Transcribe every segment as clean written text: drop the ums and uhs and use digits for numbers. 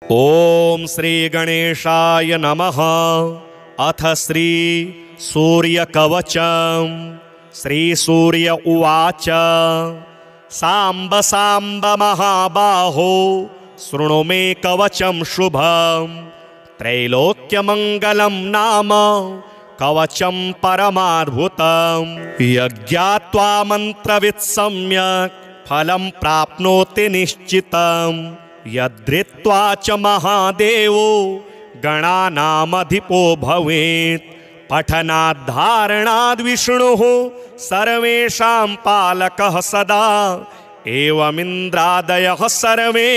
ओम श्री गणेशाय नमः। अथ श्री सूर्यकवचम्। श्री सूर्य उवाच सांब सांब महाबाहो शृणु मे कवचं शुभम्। त्रैलोक्यमङ्गलं नाम कवचं परमाद्भुतम्। यज्ञात्वा मन्त्रवित् सम्यक् फलं प्राप्नोति निश्चितम्। यद्धित्वा च महादेवो गणानामधिपो भवेत्। पठनाद्धारणाद् विष्णुः सर्वेषां पालकः सदा। एवमिन्द्रादयः सर्वे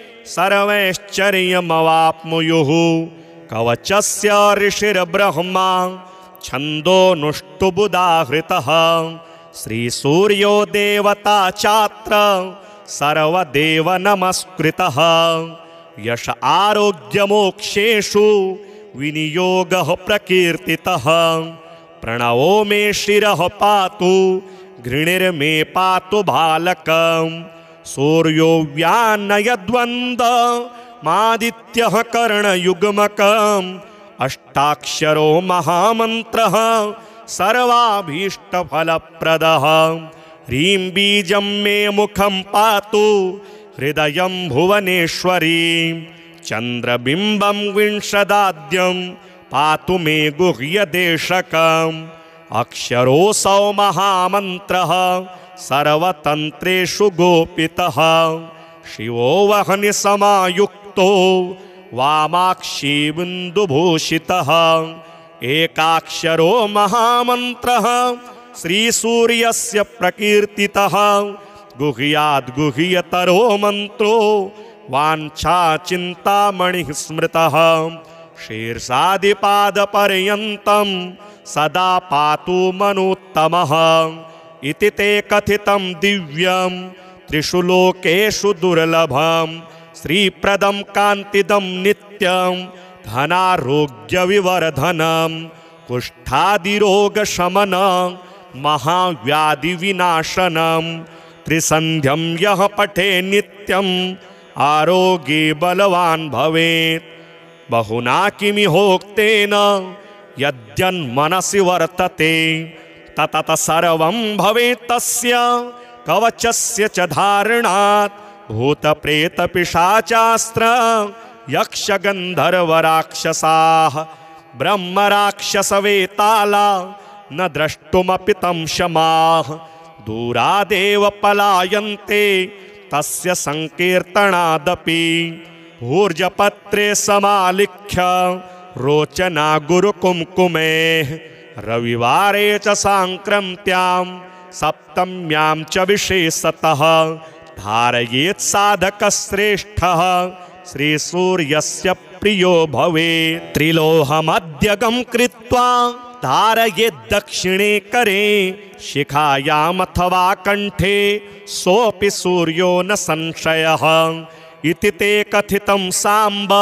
सर्वैश्चर्यमवाप्नुयुः। कवचस्य ऋषिर्ब्रह्मा छन्दोनुष्टुबुदाहृतः। श्रीसूर्यो देवता चात्र सर्वदेव नमस्कृतः। यश आरोग्यमोक्षेषु विनियोगः प्रकीर्तितः। प्रणवो मे शिरः पातु घृणिर्मे पातु बालकम्। सूर्यो व्यानयद्वन्द्वमादित्यः कर्णयुग्मकम्। अष्टाक्षरो महामन्त्रः सर्वाभीष्टफलप्रदः। ह्रीं बीजं मे मुखं पातु हृदयं भुवनेश्वरी। चन्द्रबिम्बं विंशदाद्यं पातु मे गुह्यदेशकम्। अक्षरोऽसौ महामन्त्रः सर्वतन्त्रेषु गोपितः। शिवो वह्नि समायुक्तो वामाक्षी बिन्दुभूषितः। एकाक्षरो महामन्त्रः श्रीसूर्यस्य प्रकीर्तितः। गुह्याद् गुह्यतरो मन्त्रो वाञ्छाचिन्तामणिः स्मृतः। शीर्षादिपादपर्यन्तं सदा पातु मनोत्तमः। इति ते कथितं दिव्यं त्रिषु लोकेषु दुर्लभम्। श्रीप्रदं कान्तिदं नित्यं धनारोग्यविवर्धनम्। कुष्ठादिरोगशमनं महाव्याधिविनाशनम्। त्रिसन्ध्यं यः पठे नित्यम् आरोग्ये बलवान् भवेत्। बहुना किमिहोक्तेन यद्यन्मनसि वर्तते ततत सर्वं भवेत् तस्य कवचस्य च धारणात्। भूतप्रेतपिशाचास्त्र यक्षगन्धर्वराक्षसाः ब्रह्मराक्षसवेताला न द्रष्टुमपि तं शमाः। दूरादेव पलायन्ते तस्य संकीर्तनादपि। ऊर्जपत्रे समालिख्य रोचना गुरुकुङ्कुमेः। रविवारे च साङ्क्रान्त्यां सप्तम्यां च विशेषतः धारयेत् साधकश्रेष्ठः श्रीसूर्यस्य प्रियो भवेत्। त्रिलोहमध्यगं कृत्वा धारयेत् दक्षिणे करे शिखायामथवा कण्ठे सोऽपि सूर्यो न संशयः। इति ते कथितं साम्ब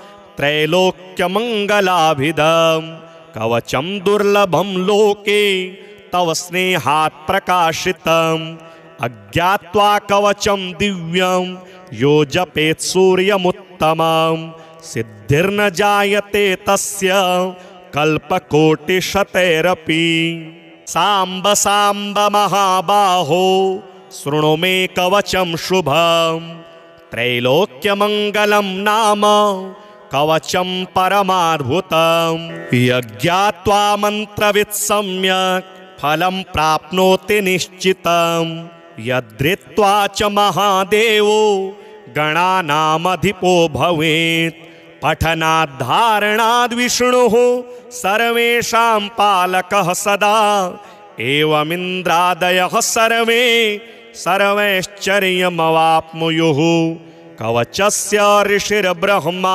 त्रैलोक्यमङ्गलाभिधं। कवचं दुर्लभं लोके तव स्नेहात् प्रकाशितम्। अज्ञात्वा कवचं दिव्यं यो जपेत् सूर्यमुत्तमम्। सिद्धिर्न जायते तस्य कल्पकोटिशतैरपि। सांब सांब महाबाहो शृणु मे कवचं शुभम्। त्रैलोक्यमङ्गलं नाम कवचं परमाद्भुतम्। यज्ञात्वा मन्त्रवित् सम्यक् फलं प्राप्नोति निश्चितम्। यद्धित्वा च महादेवो गणानामधिपो भवेत्। पठनाद्धारणाद् विष्णुः सर्वेषां पालकः सदा। एवमिन्द्रादयः सर्वे सर्वैश्चर्यमवाप्नुयुः। कवचस्य ऋषिर्ब्रह्मा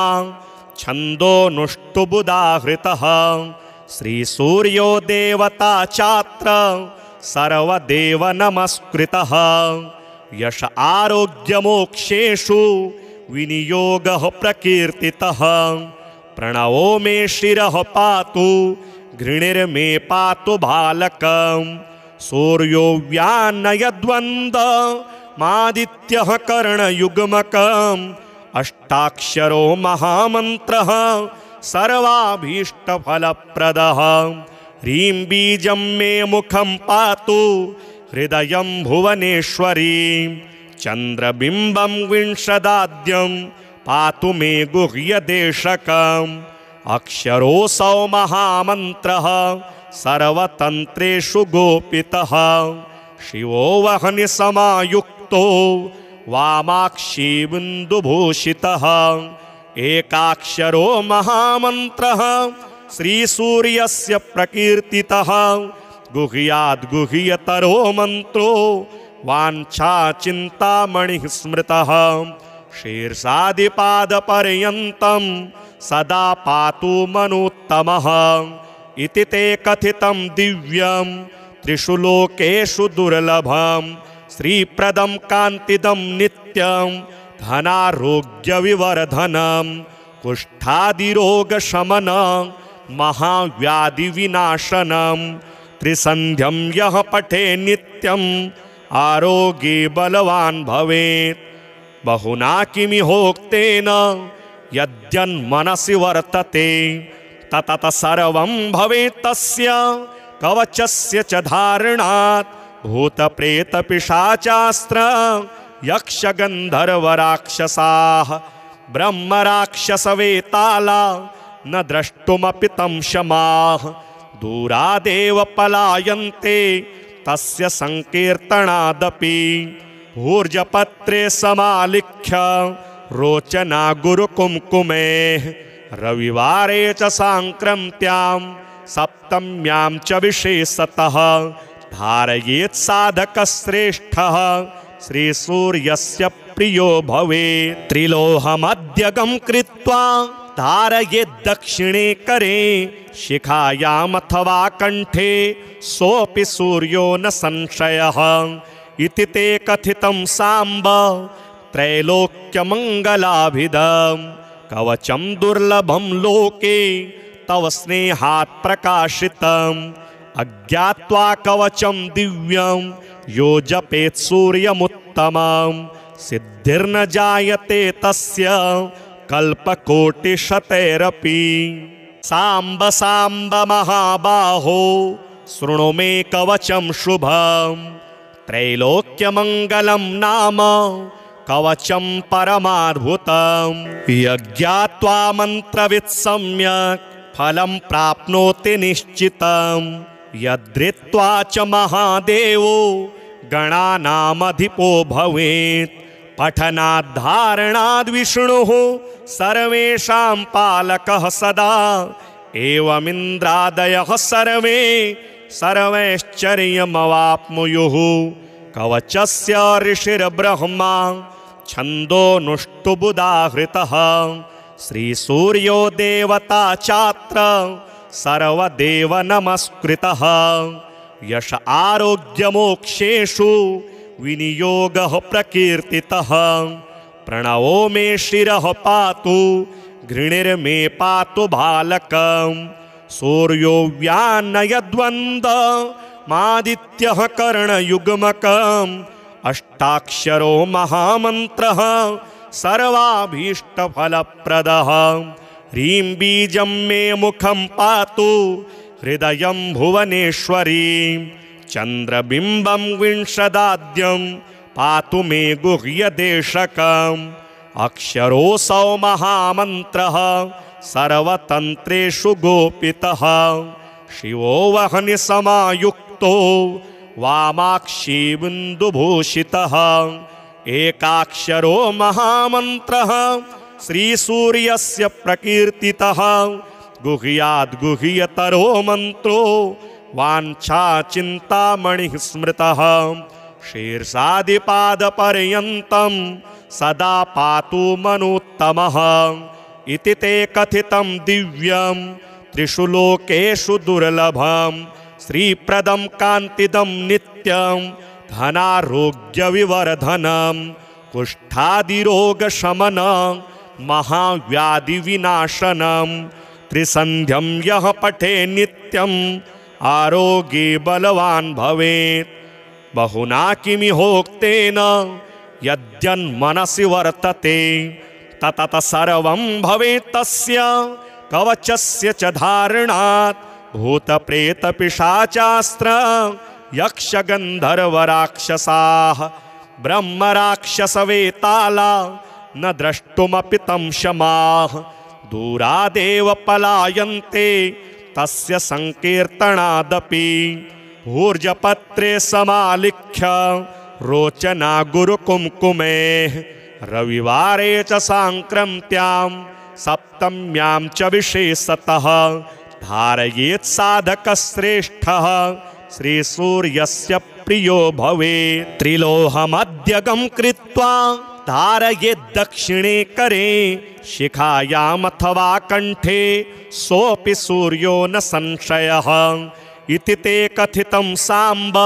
छन्दोनुष्टुबुदाहृतः। श्रीसूर्यो देवता चात्र सर्वदेव नमस्कृतः। यश आरोग्यमोक्षेषु विनियोगः प्रकीर्तितः। प्रणवो मे शिरः पातु घृणिर्मे पातु बालकम्। सूर्यो व्यानयद्वन्द्वमादित्यः कर्णयुग्मकम्। अष्टाक्षरो महामन्त्रः सर्वाभीष्टफलप्रदः। ह्रीं बीजं मे मुखं पातु हृदयं भुवनेश्वरी। चन्द्रबिम्बं विंशदाद्यं पातु मे गुह्यदेशकम्। अक्षरोऽसौ महामन्त्रः सर्वतन्त्रेषु गोपितः। शिवो वह्नि समायुक्तो वामाक्षी बिन्दुभूषितः। एकाक्षरो महामन्त्रः श्रीसूर्यस्य प्रकीर्तितः। गुह्याद् गुह्यतरो मन्त्रो वाञ्छाचिन्तामणिः स्मृतः। शीर्षादिपादपर्यन्तं सदा पातु मनुत्तमः। इति ते कथितं दिव्यं त्रिषु लोकेषु दुर्लभं। श्रीप्रदं कान्तिदं नित्यं धनारोग्यविवर्धनं। कुष्ठादिरोगशमनं महाव्याधिविनाशनं। त्रिसन्ध्यं यः पठे नित्यं आरोग्ये बलवान् भवेत्। बहुना किमिहोक्तेन यद्यन्मनसि वर्तते ततत सर्वं भवेत् तस्य कवचस्य च धारणात्। भूतप्रेतपिशाचास्त्र यक्षगन्धर्वराक्षसाः ब्रह्मराक्षसवेताला न द्रष्टुमपि तं शमाः। दूरादेव पलायन्ते तस्य संकीर्तनादपि। ऊर्जपत्रे समालिख्य रोचना गुरुकुङ्कुमेः। रविवारे च साङ्क्रान्त्यां सप्तम्यां च विशेषतः धारयेत् साधकश्रेष्ठः श्रीसूर्यस्य प्रियो भवेत्। त्रिलोहमध्यगं कृत्वा धारयेत् दक्षिणे करे। शिखायामथवा कण्ठे सोऽपि सूर्यो न संशयः। इति ते कथितं साम्ब त्रैलोक्यमङ्गलाभिधं। कवचं दुर्लभं लोके तव स्नेहात् प्रकाशितम्। अज्ञात्वा कवचं दिव्यं यो जपेत् सूर्यमुत्तमं। सिद्धिर्न जायते तस्य कल्पकोटिशतैरपि। साम्ब साम्ब महाबाहो शृणु मे कवचं शुभम्। त्रैलोक्यमङ्गलं नाम कवचं परमाद्भुतम्। यज्ञात्वा मन्त्रवित् सम्यक् फलं प्राप्नोति निश्चितम्। यद्धृत्वा च महादेवो गणानामधिपो भवेत्। पठनाद्धारणाद् विष्णुः सर्वेषां पालकः सदा। एवमिन्द्रादयः सर्वे सर्वैश्चर्यमवाप्नुयुः। कवचस्य ऋषिर्ब्रह्मा छन्दोनुष्टुबुदाहृतः। श्रीसूर्यो देवता चात्र सर्वदेव नमस्कृतः। यश आरोग्यमोक्षेषु विनियोगः प्रकीर्तितः। प्रणवो मे शिरः पातु घृणिर्मे पातु बालकम्। सूर्यो व्यानयद्वन्द्वमादित्यः कर्णयुग्मकम्। अष्टाक्षरो महामन्त्रः सर्वाभीष्टफलप्रदः। ह्रीं बीजं मे मुखं पातु हृदयं भुवनेश्वरी। चन्द्रबिम्बं विंशदाद्यं पातु मे गुह्यदेशकम्। अक्षरोऽसौ महामन्त्रः सर्वतन्त्रेषु गोपितः। शिवो वह्नि समायुक्तो वामाक्षी बिन्दुभूषितः। एकाक्षरो महामन्त्रः श्रीसूर्यस्य प्रकीर्तितः। गुह्याद् गुह्यतरो मन्त्रो वाञ्छाचिन्तामणिः स्मृतः। शीर्षादिपादपर्यन्तं सदा पातु मनुत्तमः। इति ते कथितं दिव्यं त्रिषु लोकेषु दुर्लभं। श्रीप्रदं कान्तिदं नित्यं धनारोग्यविवर्धनं। कुष्ठादिरोगशमनं महाव्याधिविनाशनं। त्रिसन्ध्यं यः पठे नित्यं आरोग्ये बलवान् भवेत्। बहुना किमिहोक्तेन यद्यन्मनसि वर्तते ततः सर्वं भवेत् तस्य कवचस्य च धारणात् भूतप्रेतपिशाचास्त्र यक्षगन्धर्वराक्षसाः ब्रह्मराक्षसवेताला न द्रष्टुमपि तं शमाः दूरादेव पलायन्ते तस्य संकीर्तनादपि ऊर्जपत्रे समालिख्य रोचना गुरुकुमकुमेः रविवारे च साङ्क्रान्त्यां सप्तम्यां च विशेषतः धारयेत् साधकश्रेष्ठः श्रीसूर्यस्य प्रियो भवेत् त्रिलोहमध्यगं कृत्वा धारयेत् दक्षिणे करे शिखायामथवा कण्ठे सोऽपि सूर्यो न संशयः इति ते कथितं साम्ब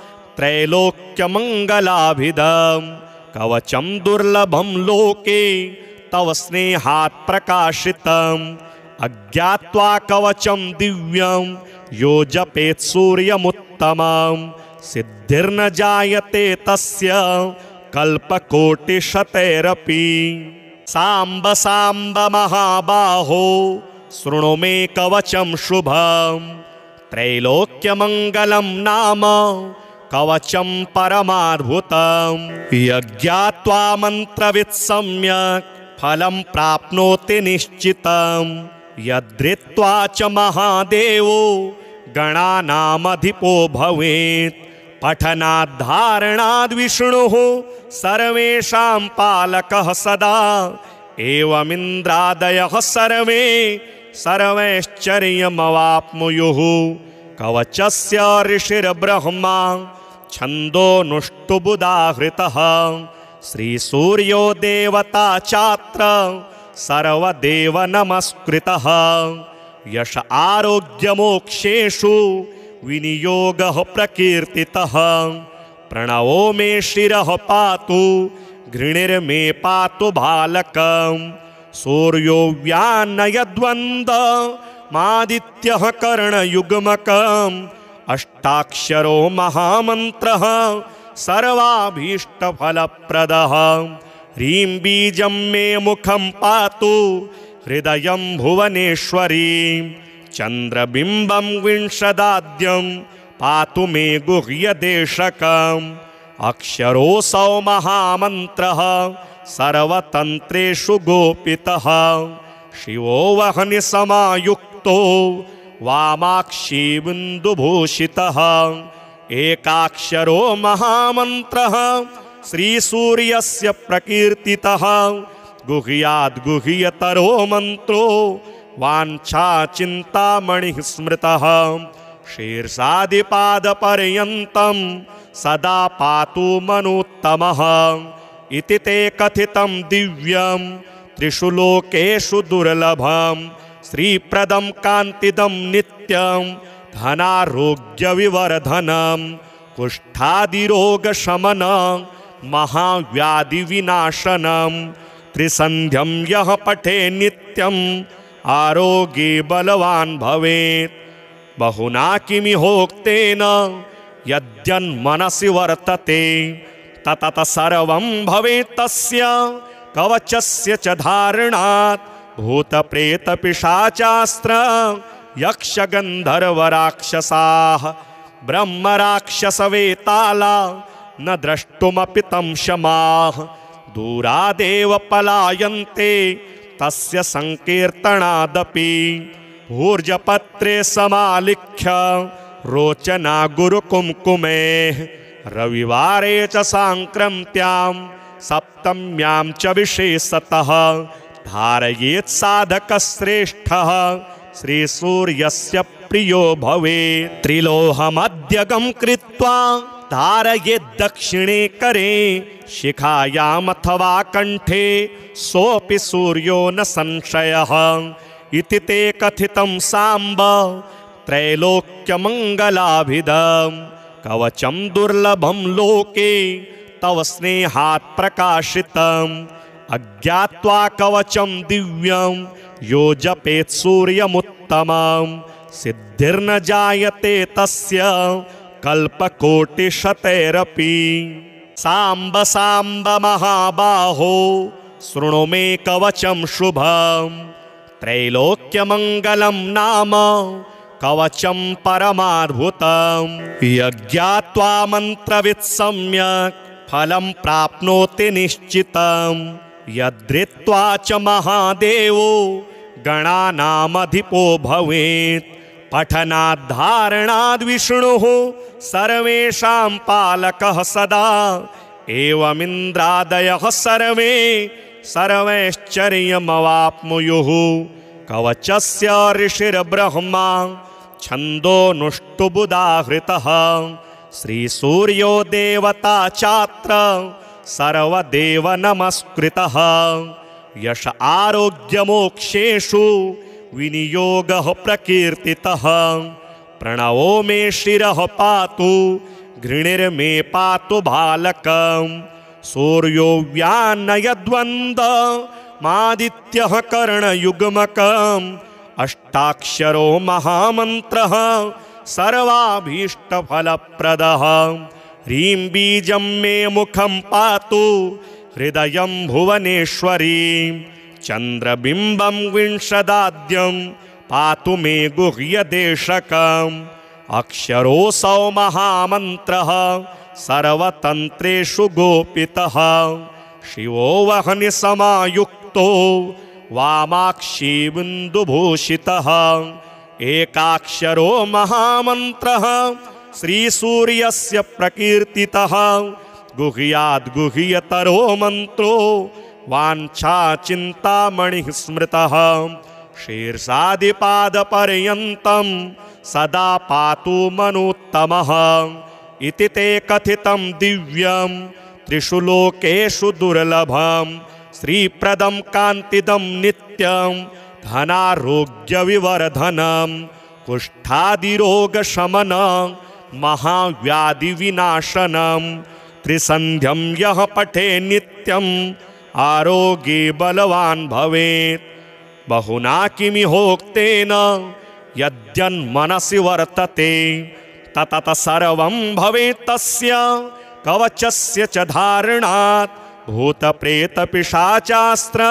त्रैलोक्यमङ्गलाभिधं कवचं दुर्लभं लोके तव स्नेहात् प्रकाशितम् अज्ञात्वा कवचं दिव्यं यो जपेत् सूर्यमुत्तमं सिद्धिर्न जायते तस्य कल्पकोटिशतैरपि साम्ब साम्ब महाबाहो शृणु मे कवचं शुभं त्रैलोक्यमङ्गलं नाम कवचं परमाद्भुतं यज्ञात्वा मन्त्रवित् सम्यक् फलं प्राप्नोति निश्चितं यद्धृत्वा च महादेवो गणानामधिपो भवेत् पठनाद्धारणाद् विष्णुः सर्वेषां पालकः सदा एवमिन्द्रादयः सर्वे सर्वैश्चर्यमवाप्नुयुः कवचस्य ऋषिर्ब्रह्मा छन्दोनुष्टुबुदाहृतः श्रीसूर्यो देवता चात्र सर्वदेव नमस्कृतः यश आरोग्यमोक्षेषु विनियोगः प्रकीर्तितः प्रणवो मे शिरः पातु घृणिर्मे पातु बालकं सूर्यो व्यानयद्वन्द्वमादित्यः कर्णयुग्मकम् अष्टाक्षरो महामन्त्रः सर्वाभीष्टफलप्रदः ह्रीं बीजं मे मुखं पातु हृदयं भुवनेश्वरी चन्द्रबिम्बं विंशदाद्यं पातु मे गुह्यदेशकम् अक्षरोऽसौ महामन्त्रः सर्वतन्त्रेषु गोपितः शिवो वह्नि समायुक्तो वामाक्षी बिन्दुभूषितः एकाक्षरो महामन्त्रः श्रीसूर्यस्य प्रकीर्तितः गुह्याद् गुह्यतरो मन्त्रो वाञ्छाचिन्तामणिः स्मृतः शीर्षादिपादपर्यन्तं सदा पातु मनुत्तमः इति ते कथितं दिव्यं त्रिषु लोकेषु दुर्लभं श्रीप्रदं कान्तिदं नित्यं धनारोग्यविवर्धनं कुष्ठादिरोगशमनं महाव्याधिविनाशनं त्रिसन्ध्यं यः पठे नित्यम् आरोग्ये बलवान् भवेत् बहुना किमिहोक्तेन यद्यन्मनसि वर्तते ततः सर्वं भवेत् तस्य कवचस्य च धारणात् भूतप्रेतपिशाचास्त्र यक्षगन्धर्वराक्षसाः ब्रह्मराक्षसवेताला न द्रष्टुमपि तं शमाः दूरादेव पलायन्ते तस्य संकीर्तनादपि ऊर्जपत्रे समालिख्य रोचना गुरुकुमकुमेः रविवारे च साङ्क्रान्त्यां सप्तम्यां च विशेषतः धारयेत् साधकश्रेष्ठः श्रीसूर्यस्य प्रियो भवेत् त्रिलोहमध्यगं कृत्वा धारयेत् दक्षिणे करे शिखायामथवा कण्ठे सोऽपि सूर्यो न संशयः इति ते कथितं साम्ब त्रैलोक्यमङ्गलाभिधं कवचं दुर्लभं लोके तव स्नेहात् प्रकाशितम् अज्ञात्वा कवचं दिव्यं यो जपेत् सूर्यमुत्तमं सिद्धिर्न जायते तस्य कल्पकोटिशतैरपि साम्ब साम्ब महाबाहो शृणु मे कवचं शुभम् त्रैलोक्यमङ्गलं नाम कवचं परमाद्भुतम् यज्ञात्वा मन्त्रवित् सम्यक् फलं प्राप्नोति निश्चितम् यद्धृत्वा च महादेवो गणानामधिपो भवेत् पठनाद्धारणाद् विष्णुः सर्वेषां पालकः सदा एवमिन्द्रादयः सर्वे सर्वैश्चर्यमवाप्नुयुः कवचस्य ऋषिर्ब्रह्मा छन्दोनुष्टुबुधाहृतः श्रीसूर्यो देवता चात्र सर्वदेव नमस्कृतः यश आरोग्यमोक्षेषु विनियोगः प्रकीर्तितः प्रणवो मे शिरः पातु घृणिर्मे पातु बालकम् सूर्यो व्यानयद्वन्द्वमादित्यः कर्णयुग्मकम् अष्टाक्षरो महामन्त्रः सर्वाभीष्टफलप्रदः ह्रीं बीजं मे मुखं पातु हृदयं भुवनेश्वरी चन्द्रबिम्बं विंशदाद्यं पातु मे गुह्यदेशकम् अक्षरोऽसौ महामन्त्रः सर्वतन्त्रेषु गोपितः शिवो वह्नि समायुक्तो वामाक्षी बिन्दुभूषितः एकाक्षरो महामन्त्रः श्रीसूर्यस्य प्रकीर्तितः गुह्याद्गुह्यतरो मन्त्रो वाञ्छाचिन्तामणिः स्मृतः शीर्षादिपादपर्यन्तं सदा पातु मनुत्तमः इति ते कथितं दिव्यं त्रिषु लोकेषु दुर्लभं श्रीप्रदं कान्तिदं नित्यं धनारोग्यविवर्धनं कुष्ठादिरोगशमनं महाव्याधिविनाशनं त्रिसन्ध्यं यः पठे नित्यम् आरोग्ये बलवान् भवेत् बहुना किमिहोक्तेन यद्यन्मनसि वर्तते ततत सर्वं भवेत् तस्य कवचस्य च धारणात् भूतप्रेतपिशाचास्त्र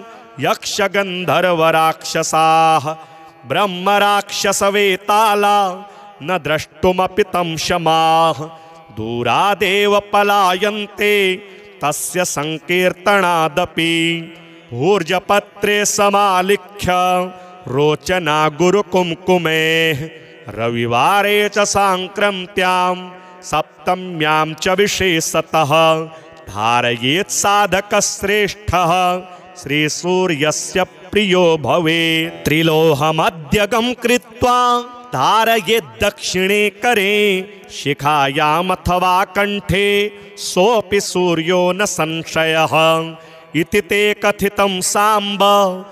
यक्षगन्धर्वराक्षसाः ब्रह्मराक्षसवेताला न द्रष्टुमपि तं शमाः दूरादेव पलायन्ते तस्य संकीर्तनादपि ऊर्जपत्रे समालिख्य रोचना गुरुकुमकुमेः रविवारे च साङ्क्रान्त्यां सप्तम्यां च विशेषतः धारयेत् साधकश्रेष्ठः श्रीसूर्यस्य प्रियो भवेत् त्रिलोहमध्यगं कृत्वा धारयेत् दक्षिणे करे शिखायामथवा कण्ठे सोऽपि सूर्यो न संशयः इति ते कथितं साम्ब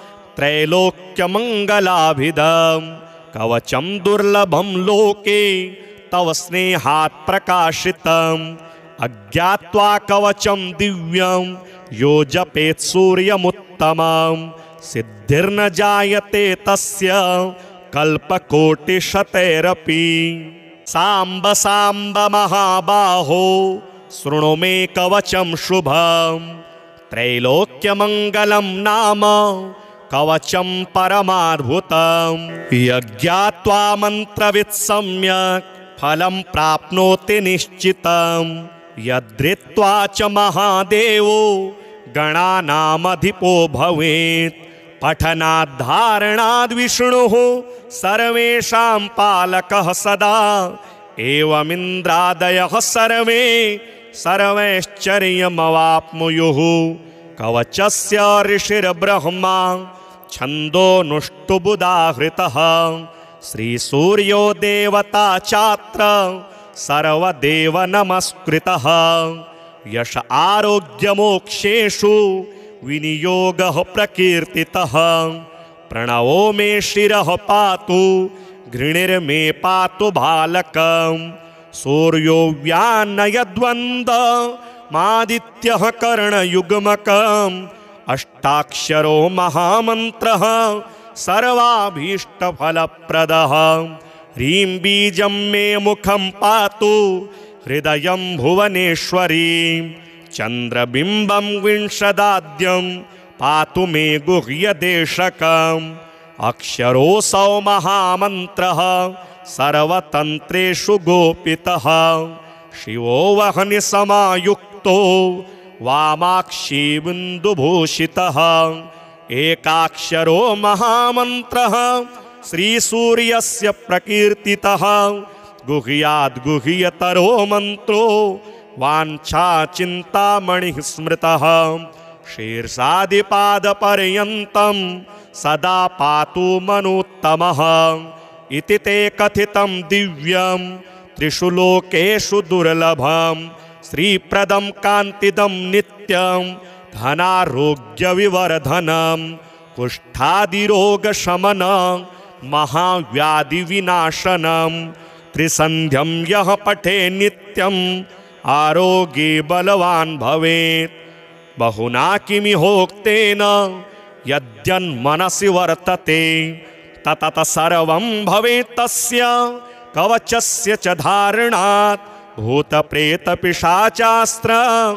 त्रैलोक्यमङ्गलाभिधं कवचं दुर्लभं लोके तव स्नेहात् प्रकाशितम् अज्ञात्वा कवचं दिव्यं यो जपेत् सूर्यमुत्तमं सिद्धिर्न जायते तस्य कल्पकोटिशतैरपि साम्ब साम्ब महाबाहो शृणु मे कवचं शुभम् त्रैलोक्यमङ्गलं नाम कवचं परमाद्भुतम् यज्ञात्वा मन्त्रवित् सम्यक् फलं प्राप्नोति निश्चितम् यद्धृत्वा च महादेवो गणानामधिपो भवेत् पठनाद्धारणाद् विष्णुः सर्वेषां पालकः सदा एवमिन्द्रादयः सर्वे सर्वैश्चर्यमवाप्नुयुः कवचस्य ऋषिर्ब्रह्मा छन्दोनुष्टुबुधाहृतः श्रीसूर्यो देवता चात्र सर्वदेव नमस्कृतः यश आरोग्यमोक्षेषु विनियोगः प्रकीर्तितः प्रणवो मे शिरः पातु घृणिर्मे पातु बालकम् सूर्यो व्यानयद्वन्द्वमादित्यः कर्णयुग्मकम् अष्टाक्षरो महामन्त्रः सर्वाभीष्टफलप्रदः ह्रीं बीजं मे मुखं पातु हृदयं भुवनेश्वरी चन्द्रबिम्बं विंशदाद्यं पातु मे गुह्यदेशकम् अक्षरोऽसौ महामन्त्रः सर्वतन्त्रेषु गोपितः शिवो वह्निसमायुक्तो वामाक्षी बिन्दुभूषितः एकाक्षरो महामन्त्रः श्रीसूर्यस्य प्रकीर्तितः गुह्याद् गुह्यतरो मन्त्रो वाञ्छाचिन्तामणिः स्मृतः शीर्षादिपादपर्यन्तं सदा पातु मनुत्तमः इति ते कथितं दिव्यं त्रिषु लोकेषु दुर्लभं श्रीप्रदं कान्तिदं नित्यं धनारोग्यविवर्धनं कुष्ठादिरोगशमनं महाव्याधिविनाशनं त्रिसन्ध्यं यः पठे नित्यम् आरोग्ये बलवान् भवेत् बहुना किमिहोक्तेन यद्यन्मनसि वर्तते ततत सर्वं भवेत् तस्य कवचस्य च धारणात् भूतप्रेतपिशाचास्त्र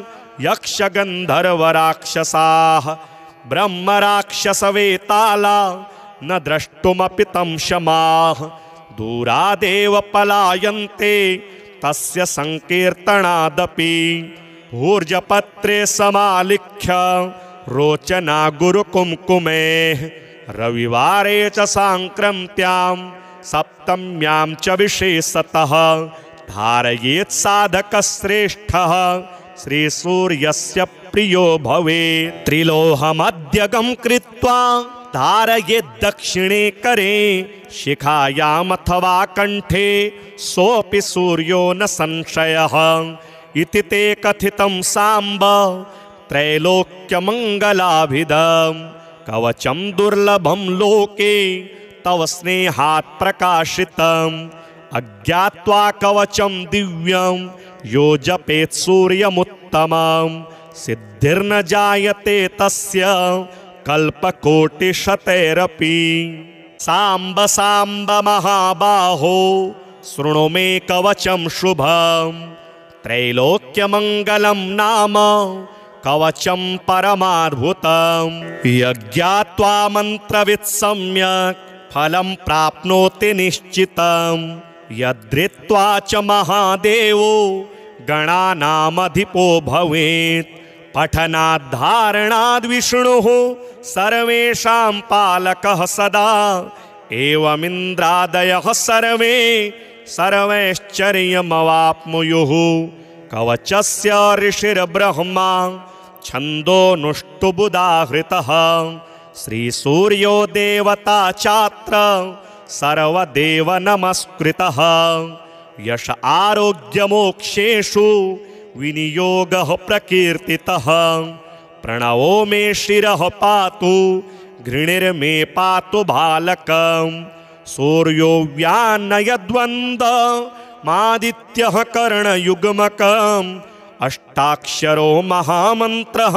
यक्षगन्धर्वराक्षसाः ब्रह्मराक्षसवेताला न द्रष्टुमपि तं शमाः दूरादेव पलायन्ते तस्य संकीर्तनादपि ऊर्जपत्रे समालिख्य रोचना गुरुकुमकुमेः रविवारे च सांक्रान्त्यां सप्तम्यां च विशेषतः धारयेत् साधकश्रेष्ठः श्रीसूर्यस्य प्रियो भवेत् त्रिलोहमध्यगं कृत्वा धारयेत् दक्षिणे करे शिखायामथवा कंठे सोऽपि सूर्यो न संशयः इति ते कथितं साम्ब त्रैलोक्यमङ्गलाभिधं कवचं दुर्लभं लोके तव स्नेहात् प्रकाशितम् अज्ञात्वा कवचं दिव्यं यो जपेत् सूर्यमुत्तमं सिद्धिर्न जायते तस्य कल्पकोटिशतैरपि साम्ब साम्ब महाबाहो शृणु मे कवचं शुभं त्रैलोक्यमङ्गलं नाम कवचं परमाद्भुतं यज्ञात्वा मन्त्रवित् सम्यक् फलं प्राप्नोति निश्चितं यद्रित्वा च महादेवो गणानामधिपो भवेत् पठनाद्धारणाद् विष्णुः सर्वेषां पालकः सदा एवमिन्द्रादयः सर्वे सर्वैश्चर्यमवाप्नुयुः कवचस्य ऋषिर्ब्रह्मा छन्दोनुष्टुबुधाहृतः श्रीसूर्यो देवता चात्र सर्वदेव नमस्कृतः यश आरोग्यमोक्षेषु विनियोगः प्रकीर्तितः प्रणवो मे शिरः पातु घृणिर्मे पातु बालकं सूर्यो व्यानयद्वन्द्वमादित्यः कर्णयुग्मकम् अष्टाक्षरो महामन्त्रः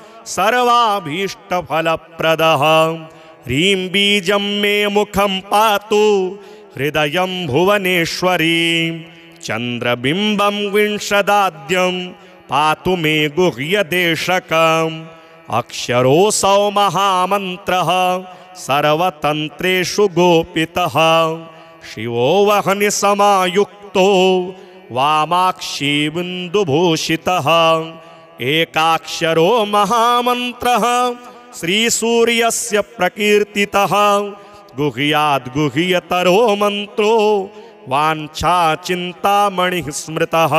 सर्वाभीष्टफलप्रदः ह्रीं बीजं मे मुखं पातु हृदयं भुवनेश्वरी चन्द्रबिम्बं विंशदाद्यं पातु मे गुह्यदेशकम् अक्षरोऽसौ महामन्त्रः सर्वतन्त्रेषु गोपितः शिवो वह्निसमायुक्तो वामाक्षी बिन्दुभूषितः एकाक्षरो महामन्त्रः श्रीसूर्यस्य प्रकीर्तितः गुह्याद् गुह्यतरो मन्त्रो वाञ्छाचिन्तामणिः स्मृतः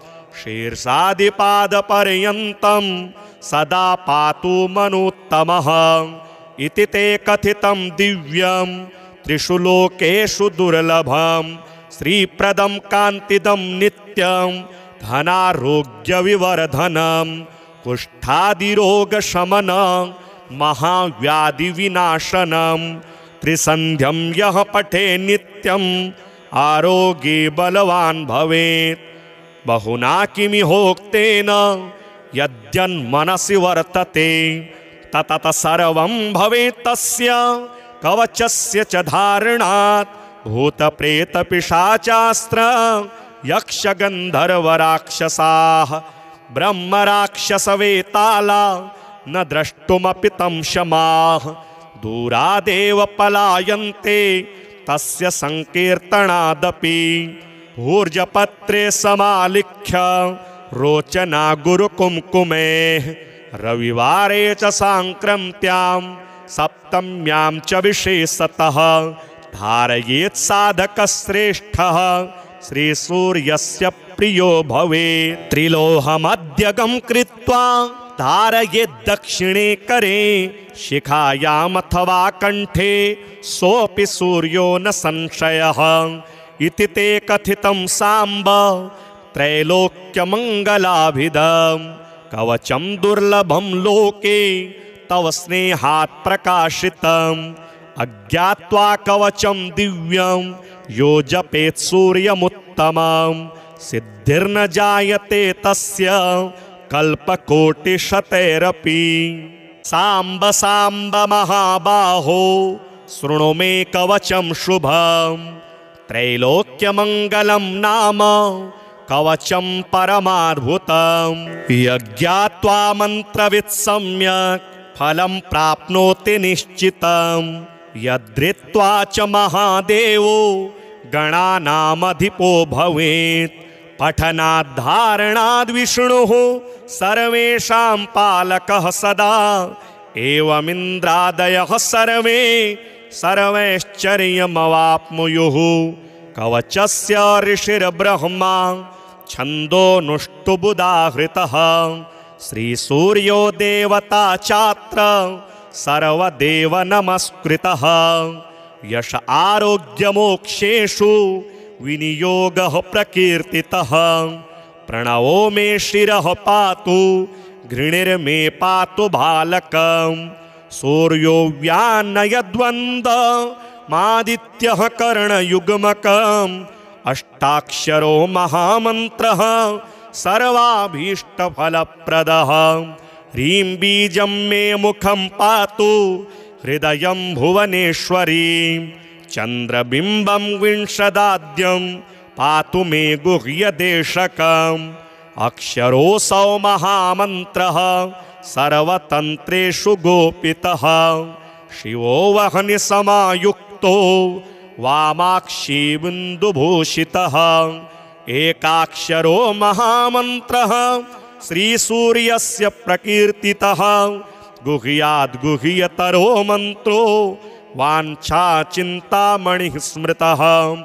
शीर्षादिपादपर्यन्तं सदा पातु मनुत्तमः इति ते कथितं दिव्यं त्रिषु लोकेषु दुर्लभं श्रीप्रदं कान्तिदं नित्यं धनारोग्यविवर्धनं कुष्ठादिरोगशमनं महाव्याधिविनाशनं त्रिसन्ध्यं यः पठे नित्यम् आरोग्ये बलवान् भवेत् बहुना किमिहोक्तेन यद्यन्मनसि वर्तते ततत सर्वं भवेत् तस्य कवचस्य च धारणात् भूतप्रेतपिशाचास्त्र यक्षगन्धर्वराक्षसाः ब्रह्मराक्षसवेताला न द्रष्टुमपि तं शमाः दूरादेव पलायन्ते तस्य संकीर्तनादपि ऊर्जपत्रे समालिख्य रोचना गुरुकुमकुमेः रविवारे च सांक्रान्त्यां सप्तम्यां च विशेषतः धारयेत् साधकश्रेष्ठः श्रीसूर्यस्य प्रियो भवेत् त्रिलोहमध्यगं कृत्वा धारयेत् दक्षिणे करे शिखायामथवा कंठे सोऽपि सूर्यो न संशयः इति ते कथितं साम्ब त्रैलोक्यमङ्गलाभिधं कवचं दुर्लभं लोके तव स्नेहात् प्रकाशितम् अज्ञात्वा कवचं दिव्यं यो जपेत् सूर्यमुत्तमं सिद्धिर्न जायते तस्य कल्पकोटिशतैरपि साम्ब साम्ब महाबाहो शृणु मे कवचं शुभं त्रैलोक्यमङ्गलं नाम कवचं परमाद्भुतं यज्ञात्वा मन्त्रवित् सम्यक् फलं प्राप्नोति निश्चितं यद्रित्वा च महादेवो गणानामधिपो भवेत् पठनाद्धारणाद् विष्णुः सर्वेषां पालकः सदा एवमिन्द्रादयः सर्वे सर्वैश्चर्यमवाप्नुयुः कवचस्य ऋषिर्ब्रह्मा छन्दोनुष्टुबुधाहृतः श्रीसूर्यो देवता चात्र सर्वदेव नमस्कृतः यश आरोग्यमोक्षेषु विनियोगः प्रकीर्तितः प्रणवो मे शिरः पातु घृणिर्मे पातु बालकं सूर्यो व्यानयद्वन्द्वमादित्यः कर्णयुग्मकम् अष्टाक्षरो महामन्त्रः सर्वाभीष्टफलप्रदः ह्रीं बीजं मे मुखं पातु हृदयं भुवनेश्वरी चन्द्रबिम्बं विंशदाद्यं पातु मे गुह्यदेशकम् अक्षरोऽसौ महामन्त्रः सर्वतन्त्रेषु गोपितः शिवो वह्नि समायुक्तो वामाक्षी बिन्दुभूषितः एकाक्षरो महामन्त्रः श्रीसूर्यस्य प्रकीर्तितः गुह्याद् गुह्यतरो मन्त्रो वाञ्छाचिन्तामणिः स्मृतः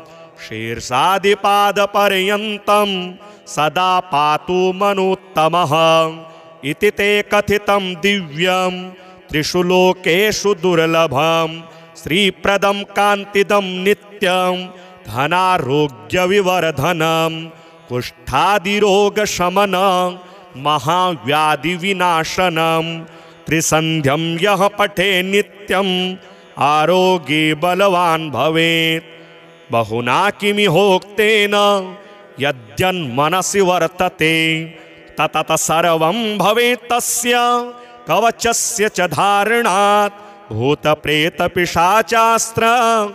शीर्षादिपादपर्यन्तं सदा पातु मनुत्तमः इति ते कथितं दिव्यं त्रिषु लोकेषु दुर्लभं श्रीप्रदं कान्तिदं नित्यं धनारोग्यविवर्धनं कुष्ठादिरोगशमनं महाव्याधिविनाशनं त्रिसन्ध्यं यः पठे नित्यम् आरोग्ये बलवान् भवेत् बहुना किमिहोक्तेन यद्यन्मनसि वर्तते ततत सर्वं भवेत् तस्य कवचस्य च धारणात् भूतप्रेतपिशाचास्त्र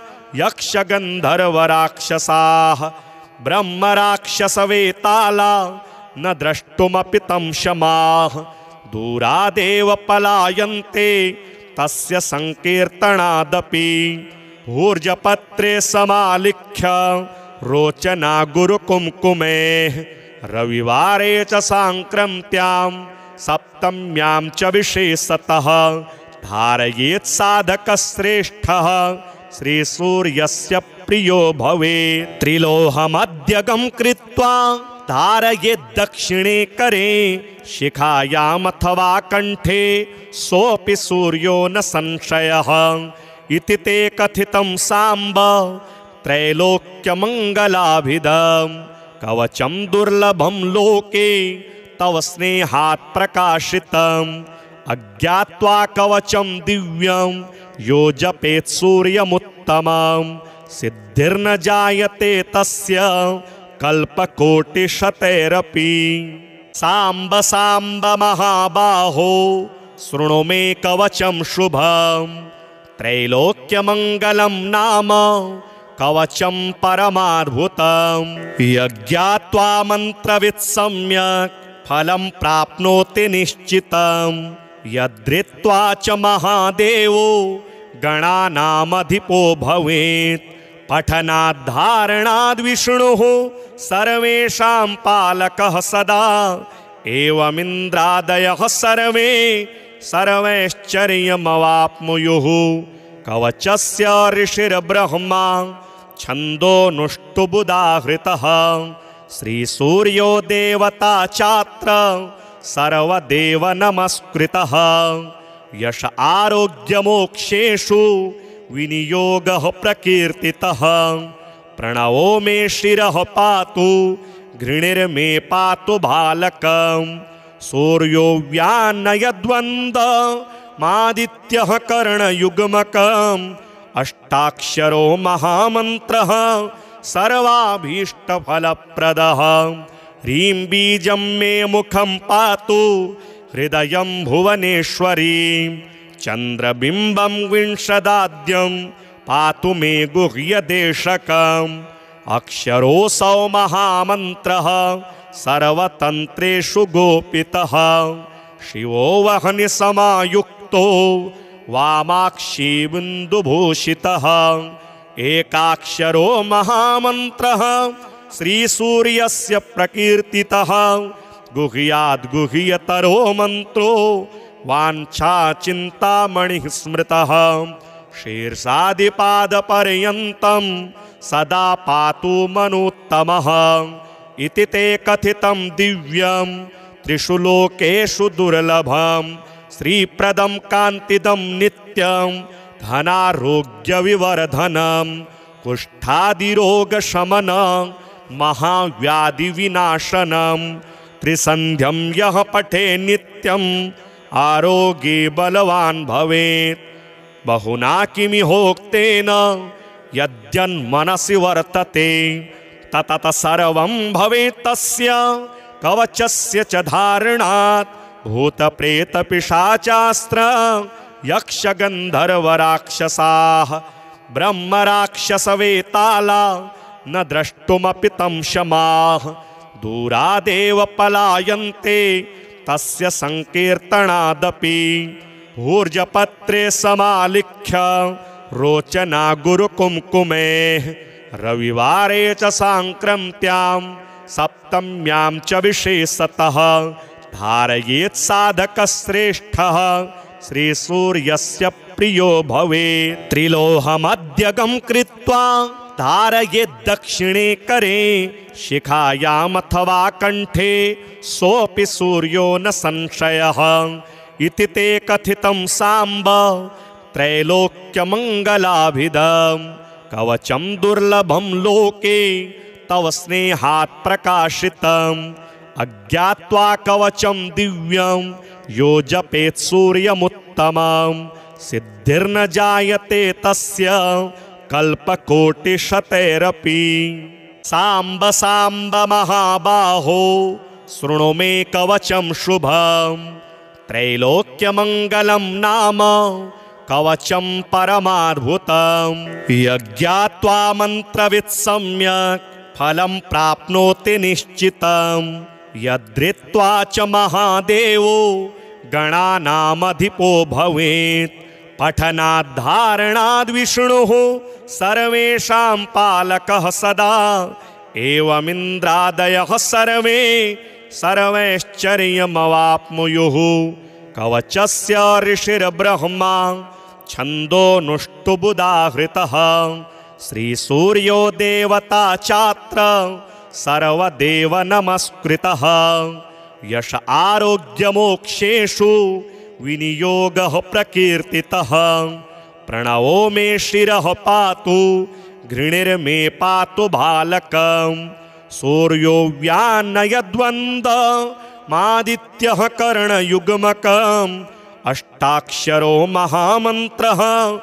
यक्षगन्धर्वराक्षसाः ब्रह्मराक्षसवेताला न द्रष्टुमपि तं शमाः दूरादेव पलायन्ते तस्य संकीर्तनादपि ऊर्जपत्रे समालिख्य रोचना गुरुकुमकुमेः रविवारे च सांक्रान्त्यां सप्तम्यां च विशेषतः धारयेत् साधकश्रेष्ठः श्रीसूर्यस्य प्रियो भवेत् त्रिलोहमध्यगं कृत्वा धारयेत् दक्षिणे करे शिखायामथवा कंठे सोऽपि सूर्यो न संशयः इति ते कथितं साम्ब त्रैलोक्यमङ्गलाभिधं कवचं दुर्लभं लोके तव स्नेहात् प्रकाशितम् अज्ञात्वा कवचं दिव्यं यो जपेत् सूर्यमुत्तमं सिद्धिर्न जायते तस्य कल्पकोटिशतैरपि साम्ब साम्ब महाबाहो शृणु मे कवचं शुभं त्रैलोक्यमङ्गलं नाम कवचं परमाद्भुतं यज्ञात्वा मन्त्रवित् सम्यक् फलं प्राप्नोति निश्चितं यद्रित्वा च महादेवो गणानामधिपो भवेत् पठनाद्धारणाद् विष्णुः सर्वेषां पालकः सदा एवमिन्द्रादयः सर्वे सर्वैश्चर्यमवाप्नुयुः कवचस्य ऋषिर्ब्रह्मा छन्दोनुष्टुबुदाहृतः श्रीसूर्यो देवता चात्र सर्वदेव नमस्कृतः यश आरोग्यमोक्षेषु विनियोगः प्रकीर्तितः प्रणवो मे शिरः पातु घृणिर्मे पातु बालकं सूर्यो व्यानयद्वन्द्वमादित्यः कर्णयुग्मकम् अष्टाक्षरो महामन्त्रः सर्वाभीष्टफलप्रदः ह्रीं बीजं मे मुखं पातु हृदयं भुवनेश्वरी चन्द्रबिम्बं विंशदाद्यं पातु मे गुह्यदेशकम् अक्षरोऽसौ महामन्त्रः सर्वतन्त्रेषु गोपितः शिवो वह्नि समायुक्तो वामाक्षी बिन्दुभूषितः एकाक्षरो महामन्त्रः श्रीसूर्यस्य प्रकीर्तितः गुह्याद् गुह्यतरो मन्त्रो वाञ्छाचिन्तामणिः स्मृतः शीर्षादिपादपर्यन्तं सदा पातु मनुत्तमः इति ते कथितं दिव्यं त्रिषु लोकेषु दुर्लभं श्रीप्रदं कान्तिदं नित्यं धनारोग्यविवर्धनं कुष्ठादिरोगशमनं महाव्याधिविनाशनं त्रिसन्ध्यं यः पठे नित्यम् आरोग्ये बलवान् भवेत् बहुना किमिहोक्तेन यद्यन्मनसि वर्तते ततत सर्वं भवेत् तस्य कवचस्य च धारणात् भूतप्रेतपिशाचास्त्र यक्षगन्धर्वराक्षसाः ब्रह्मराक्षसवेताला न द्रष्टुमपि तं शमाः दूरादेव पलायन्ते तस्य संकीर्तनादपि ऊर्जपत्रे समालिख्य रोचना गुरुकुमकुमेः रविवारे च साङ्क्रान्त्यां सप्तम्यां च विशेषतः धारयेत् साधकश्रेष्ठः श्रीसूर्यस्य प्रियो भवेत् त्रिलोहमध्यगं कृत्वा धारयेत् दक्षिणे करे शिखायामथवा कण्ठे सोऽपि सूर्यो न संशयः इति ते कथितं साम्ब त्रैलोक्यमङ्गलाभिधं कवचं दुर्लभं लोके तव स्नेहात् प्रकाशितम् अज्ञात्वा कवचं दिव्यं यो जपेत् सूर्यमुत्तमं सिद्धिर्न जायते तस्य कल्पकोटिशतैरपि साम्ब साम्ब महाबाहो शृणु मे कवचं शुभं त्रैलोक्यमङ्गलं नाम कवचं परमाद्भुतं यज्ञात्वा मन्त्रवित् सम्यक् फलं प्राप्नोति निश्चितं यद्रित्वा च महादेवो गणानामधिपो भवेत् पठनाद्धारणाद् विष्णुः सर्वेषां पालकः सदा एवमिन्द्रादयः सर्वे सर्वैश्चर्यमवाप्नुयुः कवचस्य ऋषिर्ब्रह्मा छन्दोनुष्टुबुदाहृतः श्रीसूर्यो देवता चात्र सर्वदेव नमस्कृतः यश आरोग्यमोक्षेषु विनियोगः प्रकीर्तितः प्रणवो मे शिरः पातु घृणिर्मे पातु बालकं सूर्यो व्यानयद्वन्द्वमादित्यः कर्णयुग्मकम् अष्टाक्षरो महामन्त्रः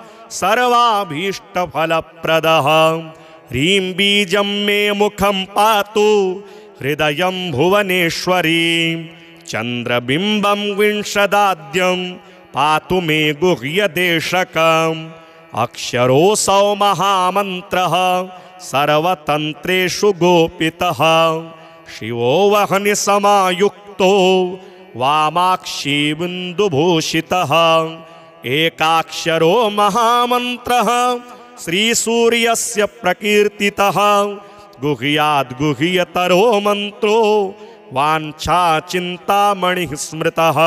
सर्वाभीष्टफलप्रदः ह्रीं बीजं मे मुखं पातु हृदयं भुवनेश्वरी चन्द्रबिम्बं विंशदाद्यं पातु मे गुह्यदेशकम् अक्षरोऽसौ महामन्त्रः सर्वतन्त्रेषु गोपितः शिवो वह्नि समायुक्तो समायुक्तो वामाक्षी बिन्दुभूषितः एकाक्षरो महामन्त्रः श्रीसूर्यस्य प्रकीर्तितः गुह्याद् गुह्यतरो मन्त्रो वाञ्छाचिन्तामणिः स्मृतः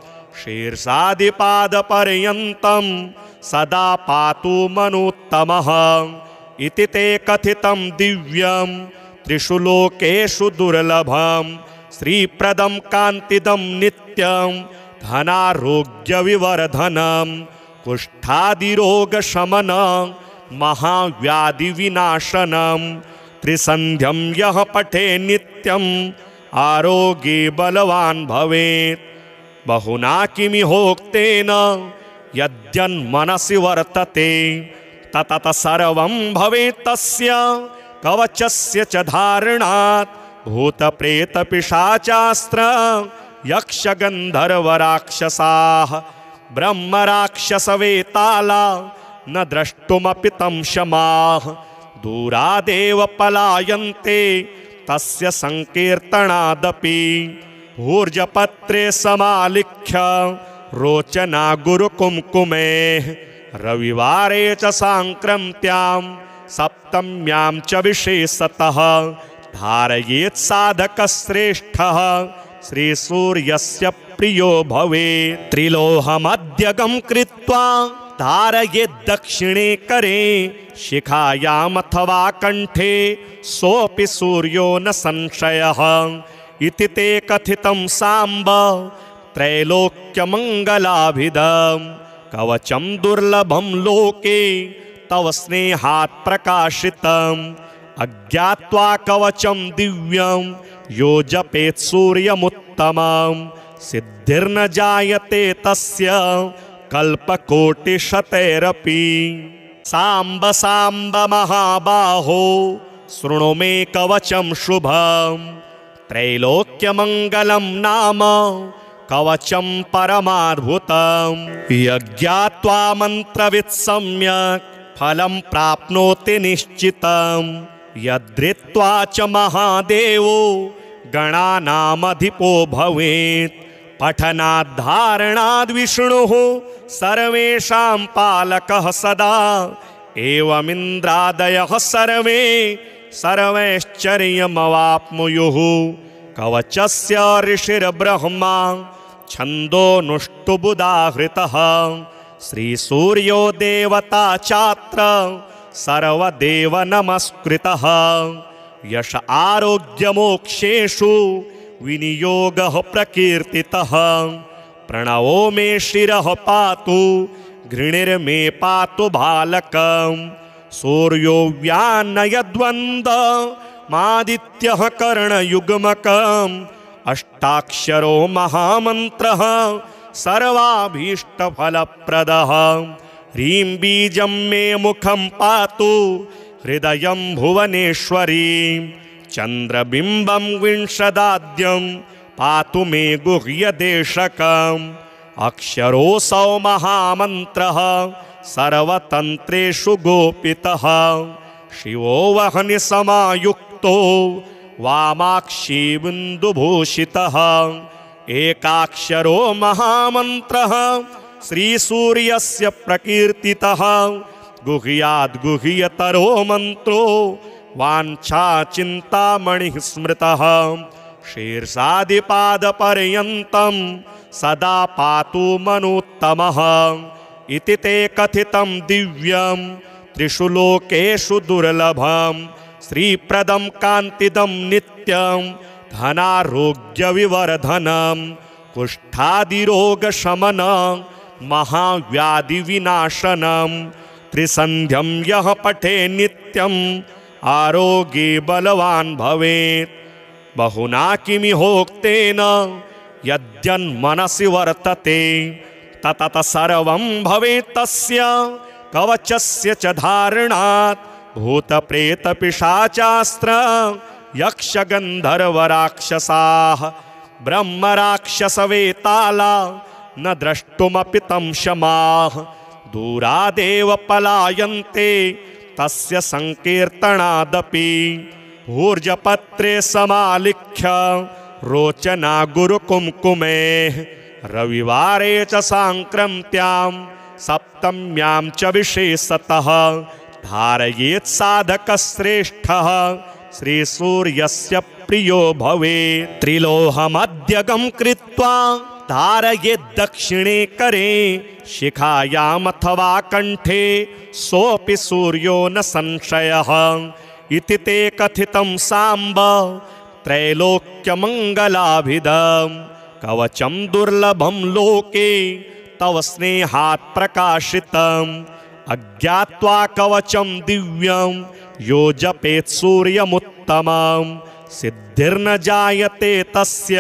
शीर्षादिपादपर्यन्तं सदा पातु मनुत्तमः इति ते कथितं दिव्यं त्रिषु लोकेषु दुर्लभं श्रीप्रदं कान्तिदं नित्यं धनारोग्यविवर्धनं कुष्ठादिरोगशमनं महाव्याधिविनाशनं त्रिसन्ध्यं यः पठे नित्यं आरोग्ये बलवान् भवेत् बहुना किमिहोक्तेन यद्यन्मनसि वर्तते ततत सर्वं भवेत् तस्य कवचस्य च धारणात् भूतप्रेतपिशाचास्त्र यक्षगन्धर्वराक्षसाः ब्रह्मराक्षसवेताला न द्रष्टुमपि तं शमाः दूरादेव पलायन्ते तस्य संकीर्तनादपि ऊर्जपत्रे समालिख्य रोचना गुरुकुमकुमेः रविवारे च साङ्क्रान्त्यां सप्तम्यां च विशेषतः धारयेत् साधकश्रेष्ठः श्रीसूर्यस्य प्रियो भवेत् त्रिलोहमध्यगं कृत्वा धारयेत् दक्षिणे करे शिखायामथवा कण्ठे सोऽपि सूर्यो न संशयः इति ते कथितं साम्ब त्रैलोक्यमङ्गलाभिधं कवचं दुर्लभं लोके तव स्नेहात् प्रकाशितम् अज्ञात्वा कवचं दिव्यं यो जपेत् सूर्यमुत्तमं सिद्धिर्न जायते तस्य कल्पकोटिशतैरपि साम्ब साम्ब महाबाहो शृणु मे कवचं शुभं त्रैलोक्यमङ्गलं नाम कवचं परमाद्भुतं यज्ञात्वा मन्त्रवित् सम्यक् फलं प्राप्नोति निश्चितं यद्धृत्वा च महादेवो गणानामधिपो भवेत् पठनाद्धारणाद् विष्णुः सर्वेषां पालकः सदा एवमिन्द्रादयः सर्वे सर्वैश्चर्यमवाप्नुयुः कवचस्य ऋषिर्ब्रह्मा छन्दोनुष्टुबुधाहृतः श्रीसूर्यो देवता चात्र सर्वदेव नमस्कृतः यश आरोग्यमोक्षेषु विनियोगः प्रकीर्तितः प्रणवो मे शिरः पातु घृणिर्मे पातु बालकं सूर्यो व्यानयद्वन्द्वमादित्यः कर्णयुग्मकम् अष्टाक्षरो महामन्त्रः सर्वाभीष्टफलप्रदः ह्रीं बीजं मे मुखं पातु हृदयं भुवनेश्वरी चन्द्रबिम्बं विंशदाद्यं पातु मे गुह्यदेशकम् अक्षरोऽसौ महामन्त्रः सर्वतन्त्रेषु गोपितः शिवो वह्नि समायुक्तो वामाक्षी बिन्दुभूषितः एकाक्षरो महामन्त्रः श्रीसूर्यस्य प्रकीर्तितः गुह्याद् गुह्यतरो मन्त्रो वाञ्छाचिन्तामणिः स्मृतः शीर्षादिपादपर्यन्तं सदा पातु मनुत्तमः इति ते कथितं दिव्यं त्रिषु लोकेषु दुर्लभं श्रीप्रदं कान्तिदं नित्यं धनारोग्यविवर्धनं कुष्ठादिरोगशमनं महाव्याधिविनाशनं त्रिसन्ध्यं यः पठे नित्यं आरोग्ये बलवान् भवेत् बहुना किमिहोक्तेन यद्यन्मनसि वर्तते ततत सर्वं भवेत् तस्य कवचस्य च धारणात् भूतप्रेतपिशाचास्त्र यक्षगन्धर्वराक्षसाः ब्रह्मराक्षसवेताला न द्रष्टुमपि तं शमाः दूरादेव पलायन्ते तस्य संकीर्तनादपि ऊर्जपत्रे समालिख्य रोचना गुरुकुमकुमेः रविवारे च साङ्क्रान्त्यां सप्तम्यां च विशेषतः धारयेत् साधकश्रेष्ठः श्रीसूर्यस्य प्रियो भवेत्। त्रिलोहमध्यगं कृत्वा धारयेत् दक्षिणे करे शिखायामथवा कंठे सोऽपि सूर्यो न संशयः इति ते कथितं साम्ब त्रैलोक्यमङ्गलाभिधं कवचं दुर्लभं लोके तव स्नेहात् प्रकाशितम् अज्ञात्वा कवचं दिव्यं यो जपेत् सूर्यमुत्तमं सिद्धिर्न जायते तस्य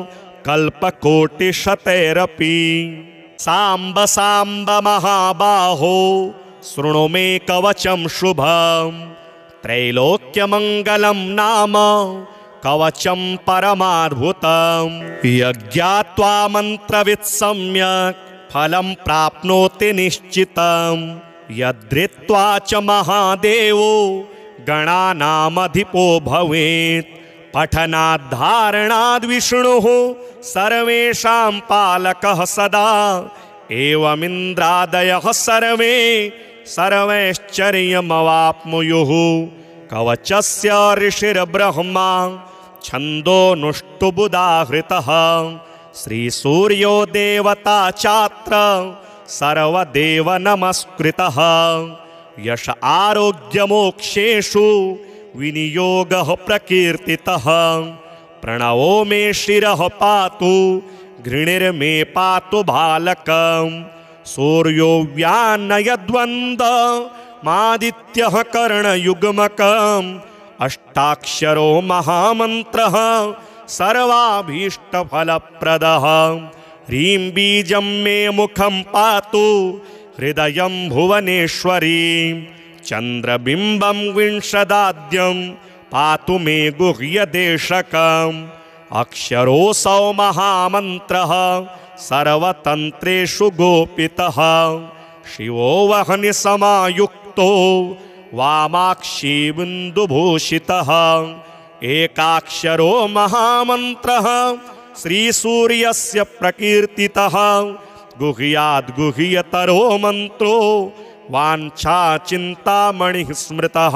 कल्पकोटिशतैरपि। साम्ब साम्ब महाबाहो शृणु मे कवचं शुभं त्रैलोक्यमङ्गलं नाम कवचं परमाद्भुतं यज्ञात्वा मन्त्रवित् सम्यक् फलं प्राप्नोति निश्चितं यद्धृत्वा च महादेवो गणानामधिपो भवेत् पठनाद्धारणाद् विष्णुः सर्वेषां पालकः सदा एवमिन्द्रादयः सर्वे सर्वैश्चर्यमवाप्नुयुः कवचस्य ऋषिर्ब्रह्मा छन्दोनुष्टुबुदाहृतः श्रीसूर्यो देवता चात्र सर्वदेव नमस्कृतः यश आरोग्यमोक्षेषु विनियोगः प्रकीर्तितः प्रणवो मे शिरः पातु घृणिर्मे पातु बालकं सूर्यो व्यानयद्वन्द्वमादित्यः कर्णयुग्मकम् अष्टाक्षरो महामन्त्रः सर्वाभीष्टफलप्रदः ह्रीं बीजं मे मुखं पातु हृदयं भुवनेश्वरी चन्द्रबिम्बं विंशदाद्यं पातु मे गुह्यदेशकम् अक्षरोऽसौ महामन्त्रः सर्वतन्त्रेषु गोपितः शिवो वह्निसमायुक्तो वामाक्षी बिन्दुभूषितः एकाक्षरो महामन्त्रः श्रीसूर्यस्य प्रकीर्तितः गुह्याद् गुह्यतरो मन्त्रो वाञ्छाचिन्तामणिः स्मृतः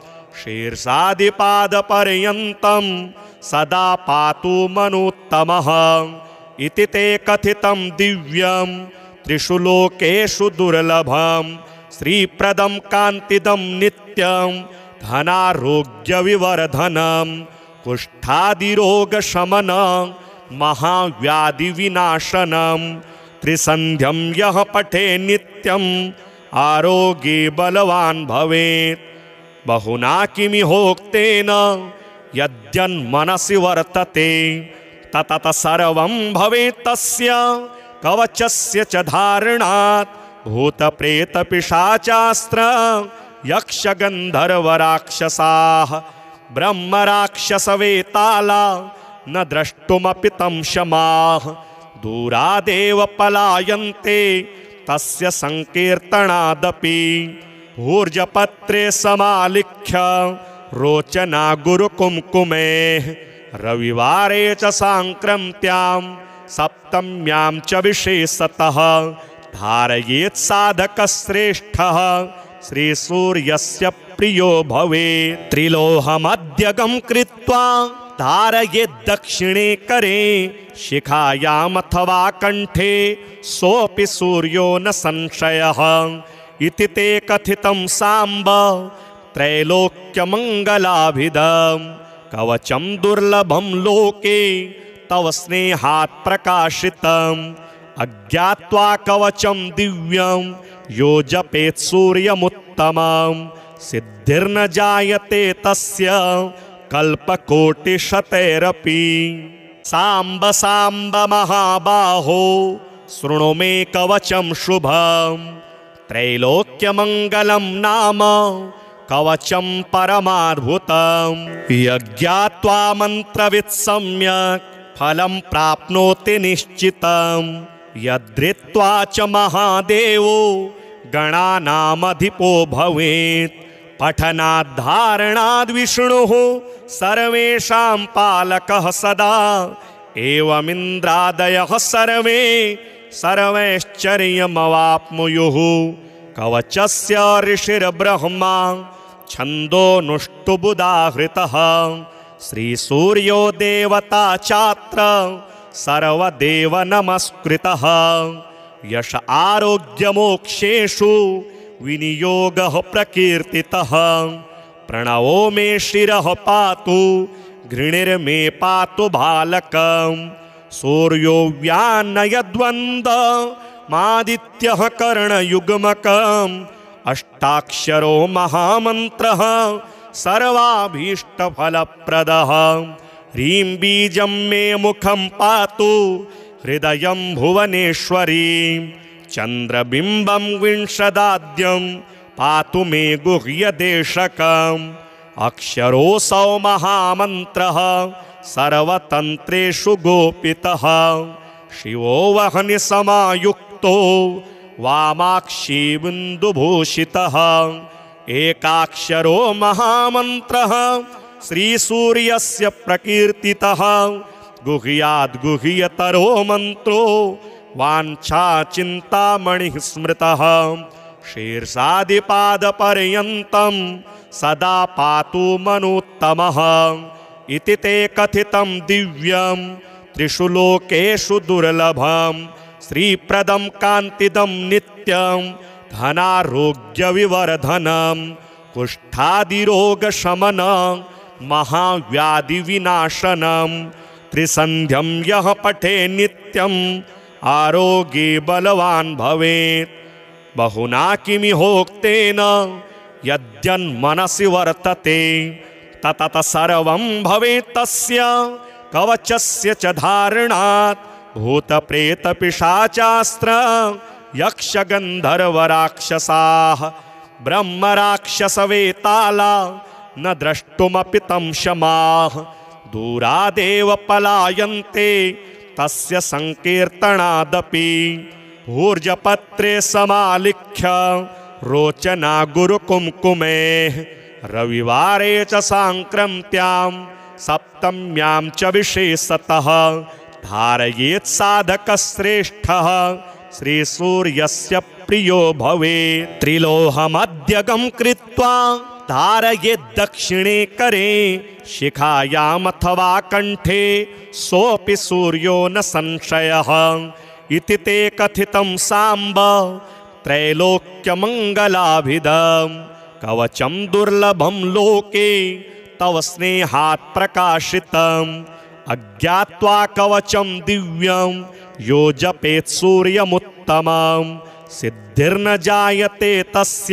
शीर्षादिपादपर्यन्तं सदा पातु मनुत्तमः इति ते कथितं दिव्यं त्रिषु लोकेषु दुर्लभं श्रीप्रदं कान्तिदं नित्यं धनारोग्यविवर्धनं कुष्ठादिरोगशमनं महाव्याधिविनाशनं त्रिसन्ध्यं यः पठे नित्यं आरोग्ये बलवान् भवेत् बहुना किमिहोक्तेन यद्यन्मनसि वर्तते ततत सर्वं भवेत् तस्य कवचस्य च धारणात् भूतप्रेतपिशाचास्त्र यक्षगन्धर्वराक्षसाः ब्रह्मराक्षसवेताला न द्रष्टुमपि तं शमाः दूरादेव पलायन्ते तस्य संकीर्तनादपि ऊर्जपत्रे समालिख्य रोचना गुरुकुमकुमेः रविवारे च साङ्क्रान्त्यां सप्तम्यां च विशेषतः धारयेत् साधकश्रेष्ठः श्रीसूर्यस्य प्रियो भवेत् त्रिलोहमध्यगं कृत्वा धारयेत् दक्षिणे करे शिखायामथवा कंठे सोऽपि सूर्यो न संशयः इति ते कथितं साम्ब त्रैलोक्यमङ्गलाभिधं कवचं दुर्लभं लोके तव स्नेहात् प्रकाशितम् अज्ञात्वा कवचं दिव्यं यो जपेत् सूर्यमुत्तमं सिद्धिर्न जायते तस्य कल्पकोटिशतैरपि। साम्ब साम्ब महाबाहो शृणु मे कवचं शुभं त्रैलोक्यमङ्गलं नाम कवचं परमाद्भुतं यज्ञात्वा मन्त्रवित् सम्यक् फलं प्राप्नोति निश्चितं यद्धृत्वा च महादेवो गणानामधिपो भवेत् पठनाद्धारणाद् विष्णुः सर्वेषां पालकः सदा एवमिन्द्रादयः सर्वे सर्वैश्चर्यमवाप्नुयुः कवचस्य ऋषिर्ब्रह्मा छन्दोनुष्टुबुदाहृतः श्रीसूर्यो देवता चात्र सर्वदेव नमस्कृतः यश आरोग्यमोक्षेषु विनियोगः प्रकीर्तितः प्रणवो मे शिरः पातु घृणिर्मे पातु बालकं सूर्यो व्यानयद्वन्द्वमादित्यः कर्णयुग्मकम् अष्टाक्षरो महामन्त्रः सर्वाभीष्टफलप्रदः ह्रीं बीजं मे मुखं पातु हृदयं भुवनेश्वरी चन्द्रबिम्बं विंशदाद्यं पातु मे गुह्यदेशकम् अक्षरोऽसौ महामन्त्रः सर्वतन्त्रेषु गोपितः शिवो वह्निसमायुक्तो वामाक्षी बिन्दुभूषितः एकाक्षरो महामन्त्रः श्रीसूर्यस्य प्रकीर्तितः गुह्याद्गुह्यतरो मन्त्रो वाञ्छाचिन्तामणिः स्मृतः शीर्षादिपादपर्यन्तं सदा पातु मनुत्तमः इति ते कथितं दिव्यं त्रिषु लोकेषु दुर्लभं श्रीप्रदं कान्तिदं नित्यं धनारोग्यविवर्धनं कुष्ठादिरोगशमनं महाव्याधिविनाशनं त्रिसन्ध्यं यः पठे नित्यं आरोग्ये बलवान् भवेत् बहुना किमिहोक्तेन यद्यन्मनसि वर्तते ततत सर्वं भवेत् तस्य कवचस्य च धारणात् भूतप्रेतपिशाचास्त्र यक्षगन्धर्वराक्षसाः ब्रह्मराक्षसवेताला न द्रष्टुमपि तं शमाः दूरादेव पलायन्ते तस्य संकीर्तनादपि भूर्जपत्रे समालिख्य रोचना गुरुकुमकुमेः रविवारे च साङ्क्रान्त्यां सप्तम्यां च विशेषतः धारयेत् साधकश्रेष्ठः श्रीसूर्यस्य प्रियो भवेत् त्रिलोहमध्यगं कृत्वा धारयेत् दक्षिणे करे शिखायामथवा कण्ठे सोऽपि सूर्यो न संशयः इति ते कथितं साम्ब त्रैलोक्यमङ्गलाभिधं कवचं दुर्लभं लोके तव स्नेहात् प्रकाशितम् अज्ञात्वा कवचं दिव्यं यो जपेत् सूर्यमुत्तमं सिद्धिर्न जायते तस्य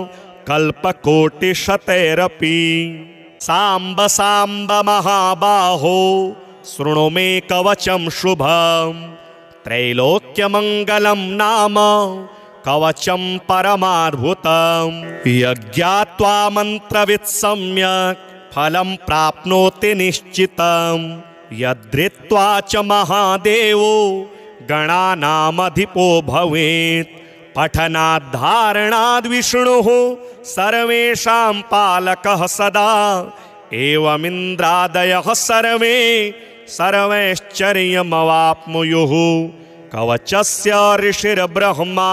कल्पकोटिशतैरपि साम्ब साम्ब महाबाहो शृणु मे कवचं शुभं त्रैलोक्यमङ्गलं नाम कवचं परमाद्भुतं यज्ञात्वा मन्त्रवित् सम्यक् फलं प्राप्नोति निश्चितं यद्रित्वा च महादेवो गणानामधिपो भवेत् पठनाद्धारणाद् विष्णुः सर्वेषां पालकः सदा एवमिन्द्रादयः सर्वे सर्वैश्चर्यमवाप्नुयुः कवचस्य ऋषिर्ब्रह्मा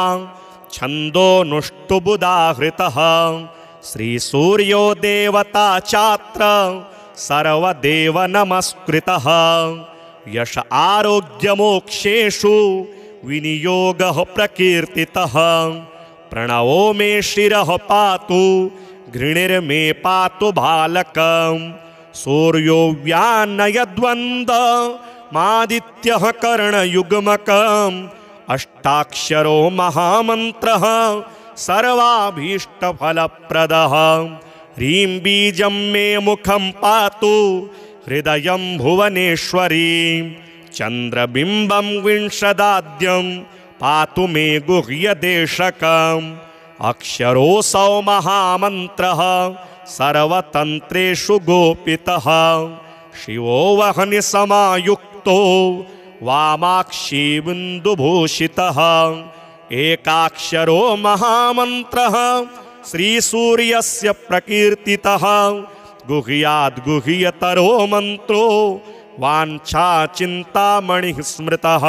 छन्दोनुष्टुबुदाहृतः श्रीसूर्यो देवता चात्र सर्वदेव नमस्कृतः यश आरोग्यमोक्षेषु विनियोगः प्रकीर्तितः प्रणवो मे शिरः पातु घृणिर्मे पातु बालकं सूर्यो व्यानयद्वन्द्वमादित्यः कर्णयुग्मकम् अष्टाक्षरो महामन्त्रः सर्वाभीष्टफलप्रदः ह्रीं बीजं मे मुखं पातु हृदयं भुवनेश्वरी चन्द्रबिम्बं विंशदाद्यं पातु मे गुह्यदेशकम् अक्षरोऽसौ महामन्त्रः सर्वतन्त्रेषु गोपितः शिवो वह्निसमायुक्तो वामाक्षी बिन्दुभूषितः एकाक्षरो महामन्त्रः श्रीसूर्यस्य प्रकीर्तितः गुह्याद् गुह्यतरो मन्त्रो वाञ्छा चिन्तामणिः स्मृतः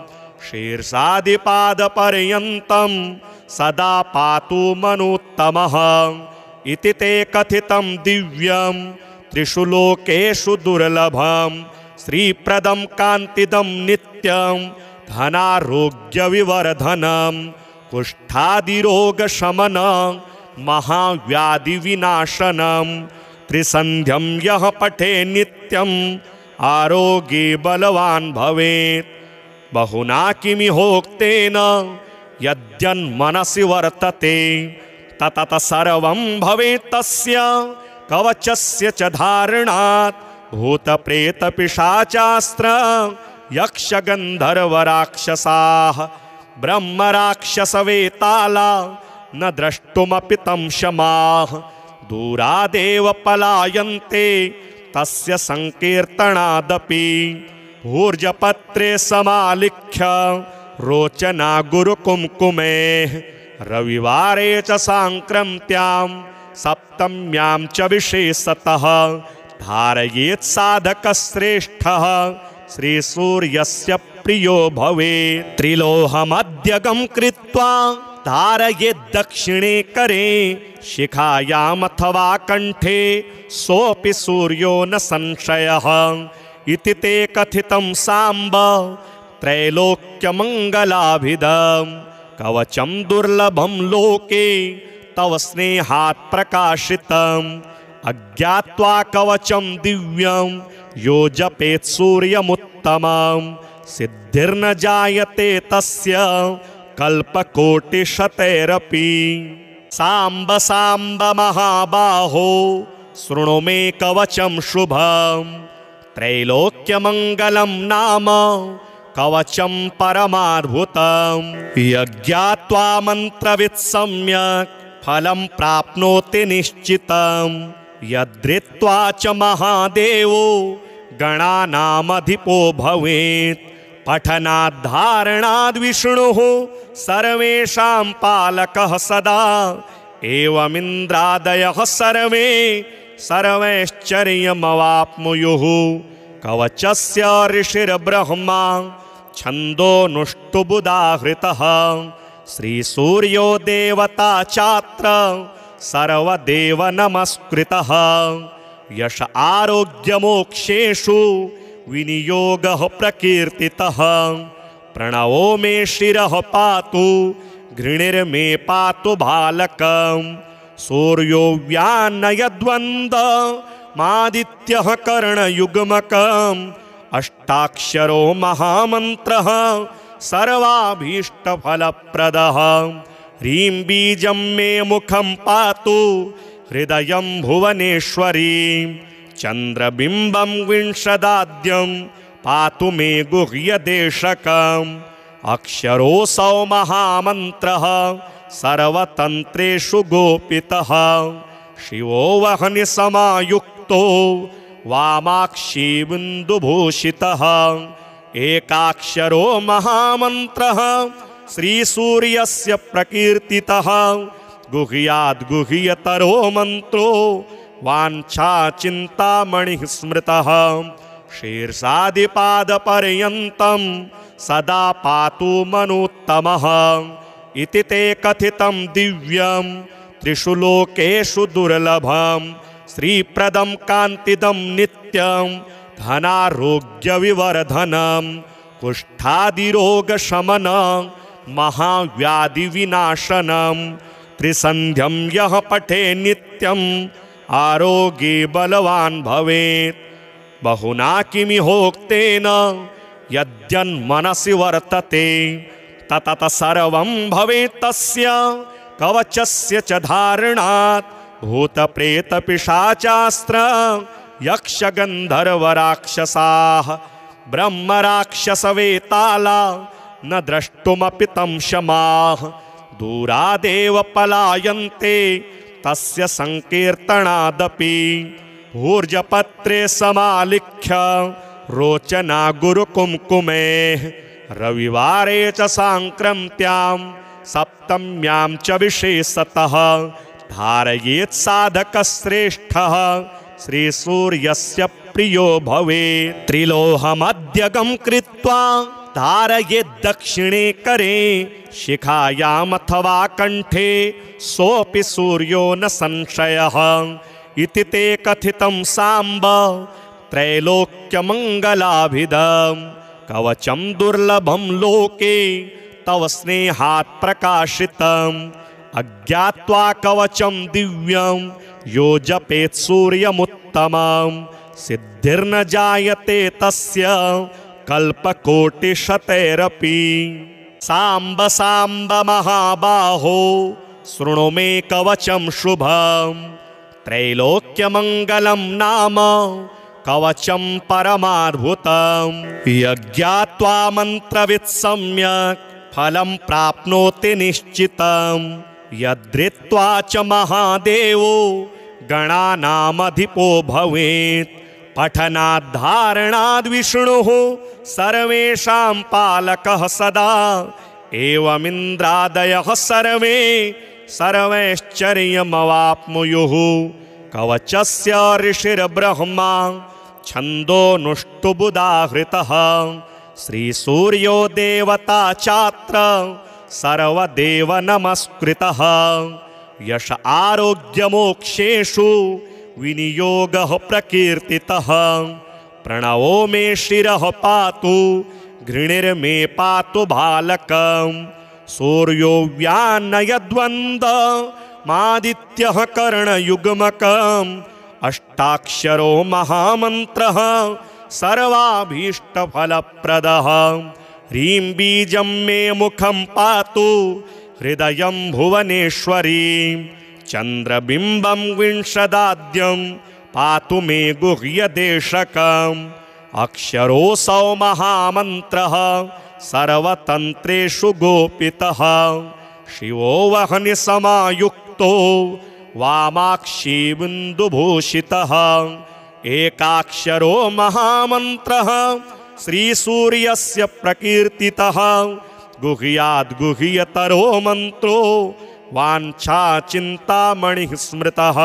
शीर्षादिपादपर्यन्तं सदा पातु मनुत्तमः इति ते कथितं दिव्यं त्रिषु लोकेषु दुर्लभं श्रीप्रदं कान्तिदं नित्यं धनारोग्यविवर्धनं कुष्ठादिरोगशमनं महाव्याधिविनाशनं त्रिसन्ध्यं यः पठे नित्यं आरोग्ये बलवान् भवेत् बहुना किमिहोक्तेन यद्यन्मनसि वर्तते ततत सर्वं भवेत् तस्य कवचस्य च धारणात् भूतप्रेतपिशाचास्त्र यक्षगन्धर्वराक्षसाः ब्रह्मराक्षसवेताला न द्रष्टुमपि तं शमाः दूरादेव पलायन्ते तस्य संकीर्तनादपि भूर्जपत्रे समालिख्य रोचना गुरुकुमकुमेः रविवारे च साङ्क्रान्त्यां सप्तम्यां च विशेषतः धारयेत् साधकश्रेष्ठः श्रीसूर्यस्य प्रियो भवेत् त्रिलोहमध्यगं कृत्वा धारयेत् दक्षिणे करे शिखायामथवा कण्ठे सोऽपि सूर्यो न संशयः इति ते कथितं साम्ब त्रैलोक्यमङ्गलाभिधं कवचं दुर्लभं लोके तव स्नेहात् प्रकाशितम् अज्ञात्वा कवचं दिव्यं यो जपेत् सूर्यमुत्तमं सिद्धिर्न जायते तस्य कल्पकोटिशतैरपि साम्ब साम्ब महाबाहो शृणु मे कवचं शुभं त्रैलोक्यमङ्गलं नाम कवचं परमाद्भुतं यज्ञात्वा मन्त्रवित् सम्यक् फलं प्राप्नोति निश्चितं यद्रित्वा च महादेवो गणानामधिपो भवेत् पठनाद्धारणाद् विष्णुः सर्वेषां पालकः सदा एवमिन्द्रादयः सर्वे सर्वैश्चर्यमवाप्नुयुः कवचस्य ऋषिर्ब्रह्मा छन्दोनुष्टुबुदाहृतः श्रीसूर्यो देवता चात्र सर्वदेव नमस्कृतः यश आरोग्यमोक्षेषु विनियोगः प्रकीर्तितः प्रणवो मे शिरः पातु घृणिर्मे पातु बालकं सूर्यो व्यानयद्वन्द्वमादित्यः कर्णयुग्मकम् अष्टाक्षरो महामन्त्रः सर्वाभीष्टफलप्रदः ह्रीं बीजं मे मुखं पातु हृदयं भुवनेश्वरी चन्द्रबिम्बं विंशदाद्यं पातु मे गुह्यदेशकम् अक्षरोऽसौ महामन्त्रः सर्वतन्त्रेषु गोपितः शिवो वह्नि समायुक्तो वामाक्षी बिन्दुभूषितः एकाक्षरो महामन्त्रः श्रीसूर्यस्य प्रकीर्तितः गुह्याद् गुह्यतरो मन्त्रो वाञ्छा चिन्तामणिः स्मृतः शीर्षादिपादपर्यन्तं सदा पातु मनुत्तमः इति ते कथितं दिव्यं त्रिषु लोकेषु दुर्लभं श्रीप्रदं कान्तिदं नित्यं धनारोग्यविवर्धनं कुष्ठादिरोगशमनं महाव्याधिविनाशनं त्रिसन्ध्यं यः पठे नित्यं आरोग्ये बलवान् भवेत् बहुना किमिहोक्तेन यद्यन्मनसि वर्तते ततत सर्वं भवेत् तस्य कवचस्य च धारणात् भूतप्रेतपिशाचास्त्र यक्षगन्धर्वराक्षसाः ब्रह्मराक्षसवेताला न द्रष्टुमपि तं शमाः दूरादेव पलायन्ते तस्य संकीर्तनादपि भूर्जपत्रे समालिख्य रोचना गुरुकुमकुमेः रविवारे च साङ्क्रान्त्यां सप्तम्यां च विशेषतः धारयेत् साधकश्रेष्ठः श्रीसूर्यस्य प्रियो भवेत्। त्रिलोहमध्यगं कृत्वा धारयेत् दक्षिणे करे शिखायामथवा कंठे सोऽपि सूर्यो न संशयः। इति ते कथितं साम्ब त्रैलोक्यमङ्गलाभिधं कवचं दुर्लभं लोके तव स्नेहात् प्रकाशितम्। अज्ञात्वा कवचं दिव्यं यो जपेत् सूर्यमुत्तमं सिद्धिर्न जायते तस्य कल्पकोटिशतैरपि। साम्ब साम्ब महाबाहो शृणु मे कवचं शुभं त्रैलोक्यमङ्गलं नाम कवचं परमाद्भुतं। यज्ञात्वा मन्त्रवित् सम्यक् फलं प्राप्नोति निश्चितं। यद्रित्वा च महादेवो गणानामधिपो भवेत्। पठनाद्धारणाद् विष्णुः सर्वेषां पालकः सदा। एवमिन्द्रादयः सर्वे सर्वैश्चर्यमवाप्नुयुः। कवचस्य ऋषिर्ब्रह्मा छन्दोनुष्टुबुदाहृतः। श्रीसूर्यो देवता चात्र सर्वदेव नमस्कृतः। यश आरोग्यमोक्षेषु विनियोगः प्रकीर्तितः। प्रणवो मे शिरः पातु घृणिर्मे पातु बालकं। सूर्यो व्यानयद्वन्द्वमादित्यः कर्णयुग्मकम्। अष्टाक्षरो महामन्त्रः सर्वाभीष्टफलप्रदः। ह्रीं बीजं मे मुखं पातु हृदयं भुवनेश्वरी। चन्द्रबिम्बं विंशदाद्यं पातु मे गुह्यदेशकम्। अक्षरोऽसौ महामन्त्रः सर्वतन्त्रेषु गोपितः। शिवो वह्नि समायुक्तो वामाक्षी बिन्दुभूषितः। एकाक्षरो महामन्त्रः श्रीसूर्यस्य प्रकीर्तितः। गुह्याद् गुह्यतरो मन्त्रो वाञ्छाचिन्तामणिः स्मृतः।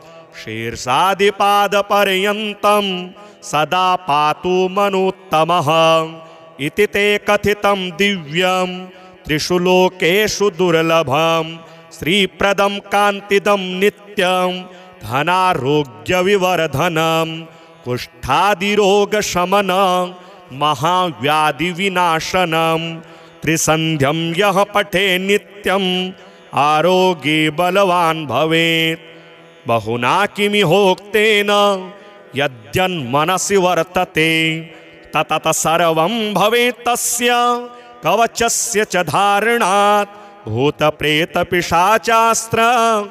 शीर्षादिपादपर्यन्तं सदा पातु मनुत्तमः। इति ते कथितं दिव्यं त्रिषु लोकेषु दुर्लभं। श्रीप्रदं कान्तिदं नित्यं धनारोग्यविवर्धनं। कुष्ठादिरोगशमनं महाव्याधिविनाशनं। त्रिसन्ध्यं यः पठे नित्यं आरोग्ये बलवान् भवेत्। बहुना किमिहोक्तेन यद्यन्मनसि वर्तते ततत सर्वं भवेत् तस्य कवचस्य च धारणात्। भूतप्रेतपिशाचास्त्र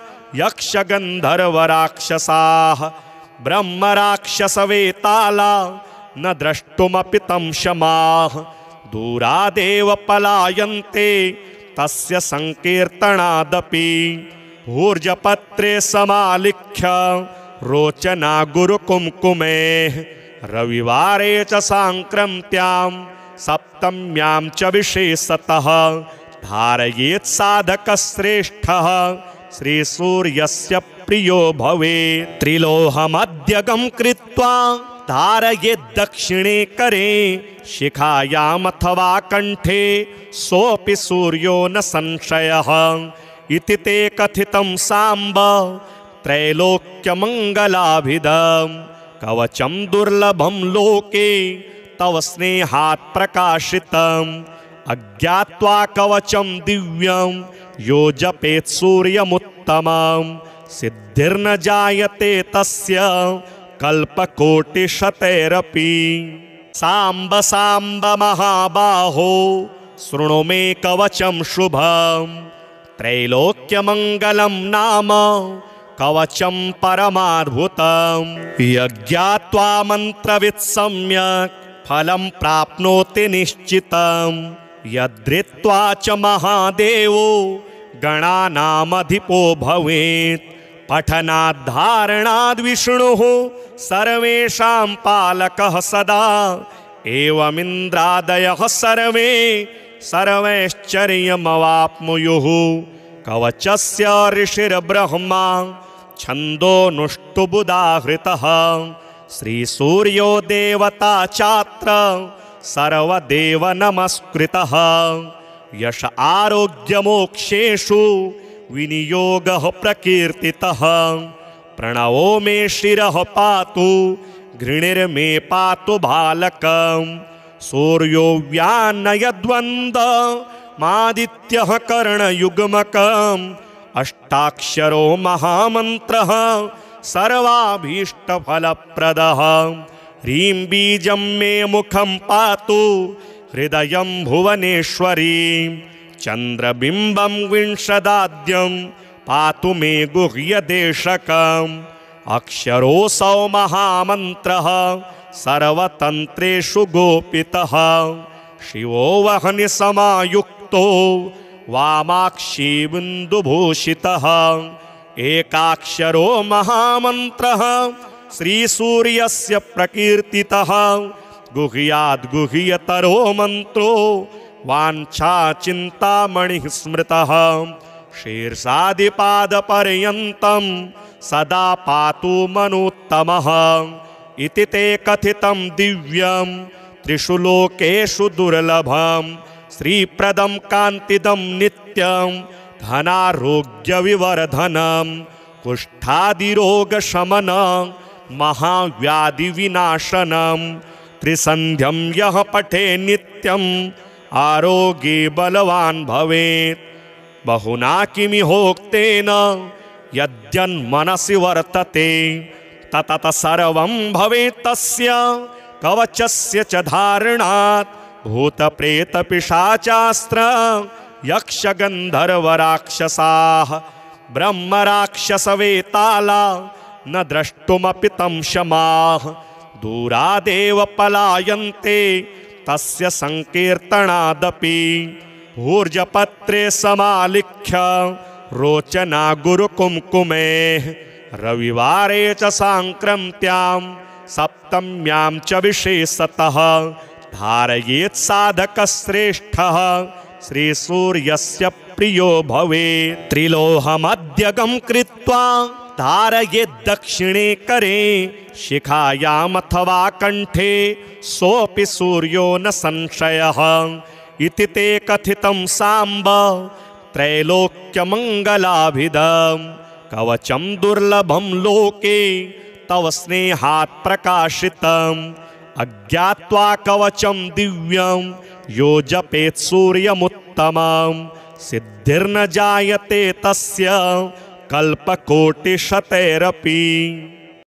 यक्षगन्धर्वराक्षसाः ब्रह्मराक्षसवेताला न द्रष्टुमपि तं शमाः। दूरादेव पलायन्ते तस्य संकीर्तनादपि। भूर्जपत्रे समालिख्य रोचना गुरुकुमकुमेः। रविवारे च साङ्क्रान्त्यां सप्तम्यां च विशेषतः धारयेत् साधकश्रेष्ठः श्रीसूर्यस्य प्रियो भवेत्। त्रिलोहमध्यगं कृत्वा धारयेत् दक्षिणे करे शिखायामथवा कंठे सोऽपि सूर्यो न संशयः। इति ते कथितं साम्ब त्रैलोक्यमङ्गलाभिधं कवचं दुर्लभं लोके तव स्नेहात् प्रकाशितम्। अज्ञात्वा कवचं दिव्यं यो जपेत् सूर्यमुत्तमं सिद्धिर्न जायते तस्य कल्पकोटिशतैरपि। साम्ब साम्ब महाबाहो शृणु मे कवचं शुभं त्रैलोक्यमङ्गलं नाम कवचं परमाद्भुतं। यज्ञात्वा मन्त्रवित् सम्यक् फलं प्राप्नोति निश्चितं। यद्रित्वा च महादेवो गणानामधिपो भवेत्। पठनाद्धारणाद् विष्णुः सर्वेषां पालकः सदा। एवमिन्द्रादयः सर्वे सर्वैश्चर्यमवाप्नुयुः। कवचस्य ऋषिर्ब्रह्मा छन्दोनुष्टुबुदाहृतः श्रीसूर्यो देवता चात्र सर्वदेव नमस्कृतः यश आरोग्यमोक्षेषु विनियोगः प्रकीर्तितः प्रणवो मे शिरः पातु घृणिर्मे पातु बालकं सूर्यो व्यानयद्वन्द्वमादित्यः कर्णयुग्मकम् अष्टाक्षरो महामन्त्रः सर्वाभीष्टफलप्रदः ह्रीं बीजं मे मुखं पातु हृदयं भुवनेश्वरी चन्द्रबिम्बं विंशदाद्यं पातु मे गुह्यदेशकम् अक्षरोऽसौ महामन्त्रः सर्वतन्त्रेषु गोपितः शिवो वह्नि समायुक्तो वामाक्षी बिन्दुभूषितः एकाक्षरो महामन्त्रः श्रीसूर्यस्य प्रकीर्तितः गुह्याद् गुह्यतरो मन्त्रो वाञ्छाचिन्तामणिः स्मृतः शीर्षादिपादपर्यन्तं सदा पातु मनुत्तमः इति ते कथितं दिव्यं त्रिषु लोकेषु दुर्लभं श्रीप्रदं कान्तिदं नित्यं धनारोग्यविवर्धनं कुष्ठादिरोगशमनं महाव्याधिविनाशनं त्रिसन्ध्यं यः पठे नित्यं आरोग्ये बलवान् भवेत् बहुना किमिहोक्तेन यद्यन्मनसि वर्तते ततत सर्वं भवेत् तस्य कवचस्य च धारणात् भूतप्रेतपिशाचास्त्र यक्षगन्धर्वराक्षसाः ब्रह्मराक्षसवेताला न द्रष्टुमपि तं शमाः दूरादेव पलायन्ते तस्य संकीर्तनादपि भूर्जपत्रे समालिख्य रोचना गुरुकुमकुमेः रविवारे च साङ्क्रान्त्यां सप्तम्यां च विशेषतः धारयेत् साधकश्रेष्ठः श्रीसूर्यस्य प्रियो भवेत् त्रिलोहमध्यगं कृत्वा धारयेत् दक्षिणे करे शिखायामथवा कण्ठे सोऽपि सूर्यो न संशयः इति ते कथितं साम्ब त्रैलोक्यमङ्गलाभिधं कवचं दुर्लभं लोके तव स्नेहात् प्रकाशितम् अज्ञात्वा कवचं दिव्यं यो जपेत् सूर्यमुत्तमं सिद्धिर्न जायते तस्य कल्पकोटिशतैरपि।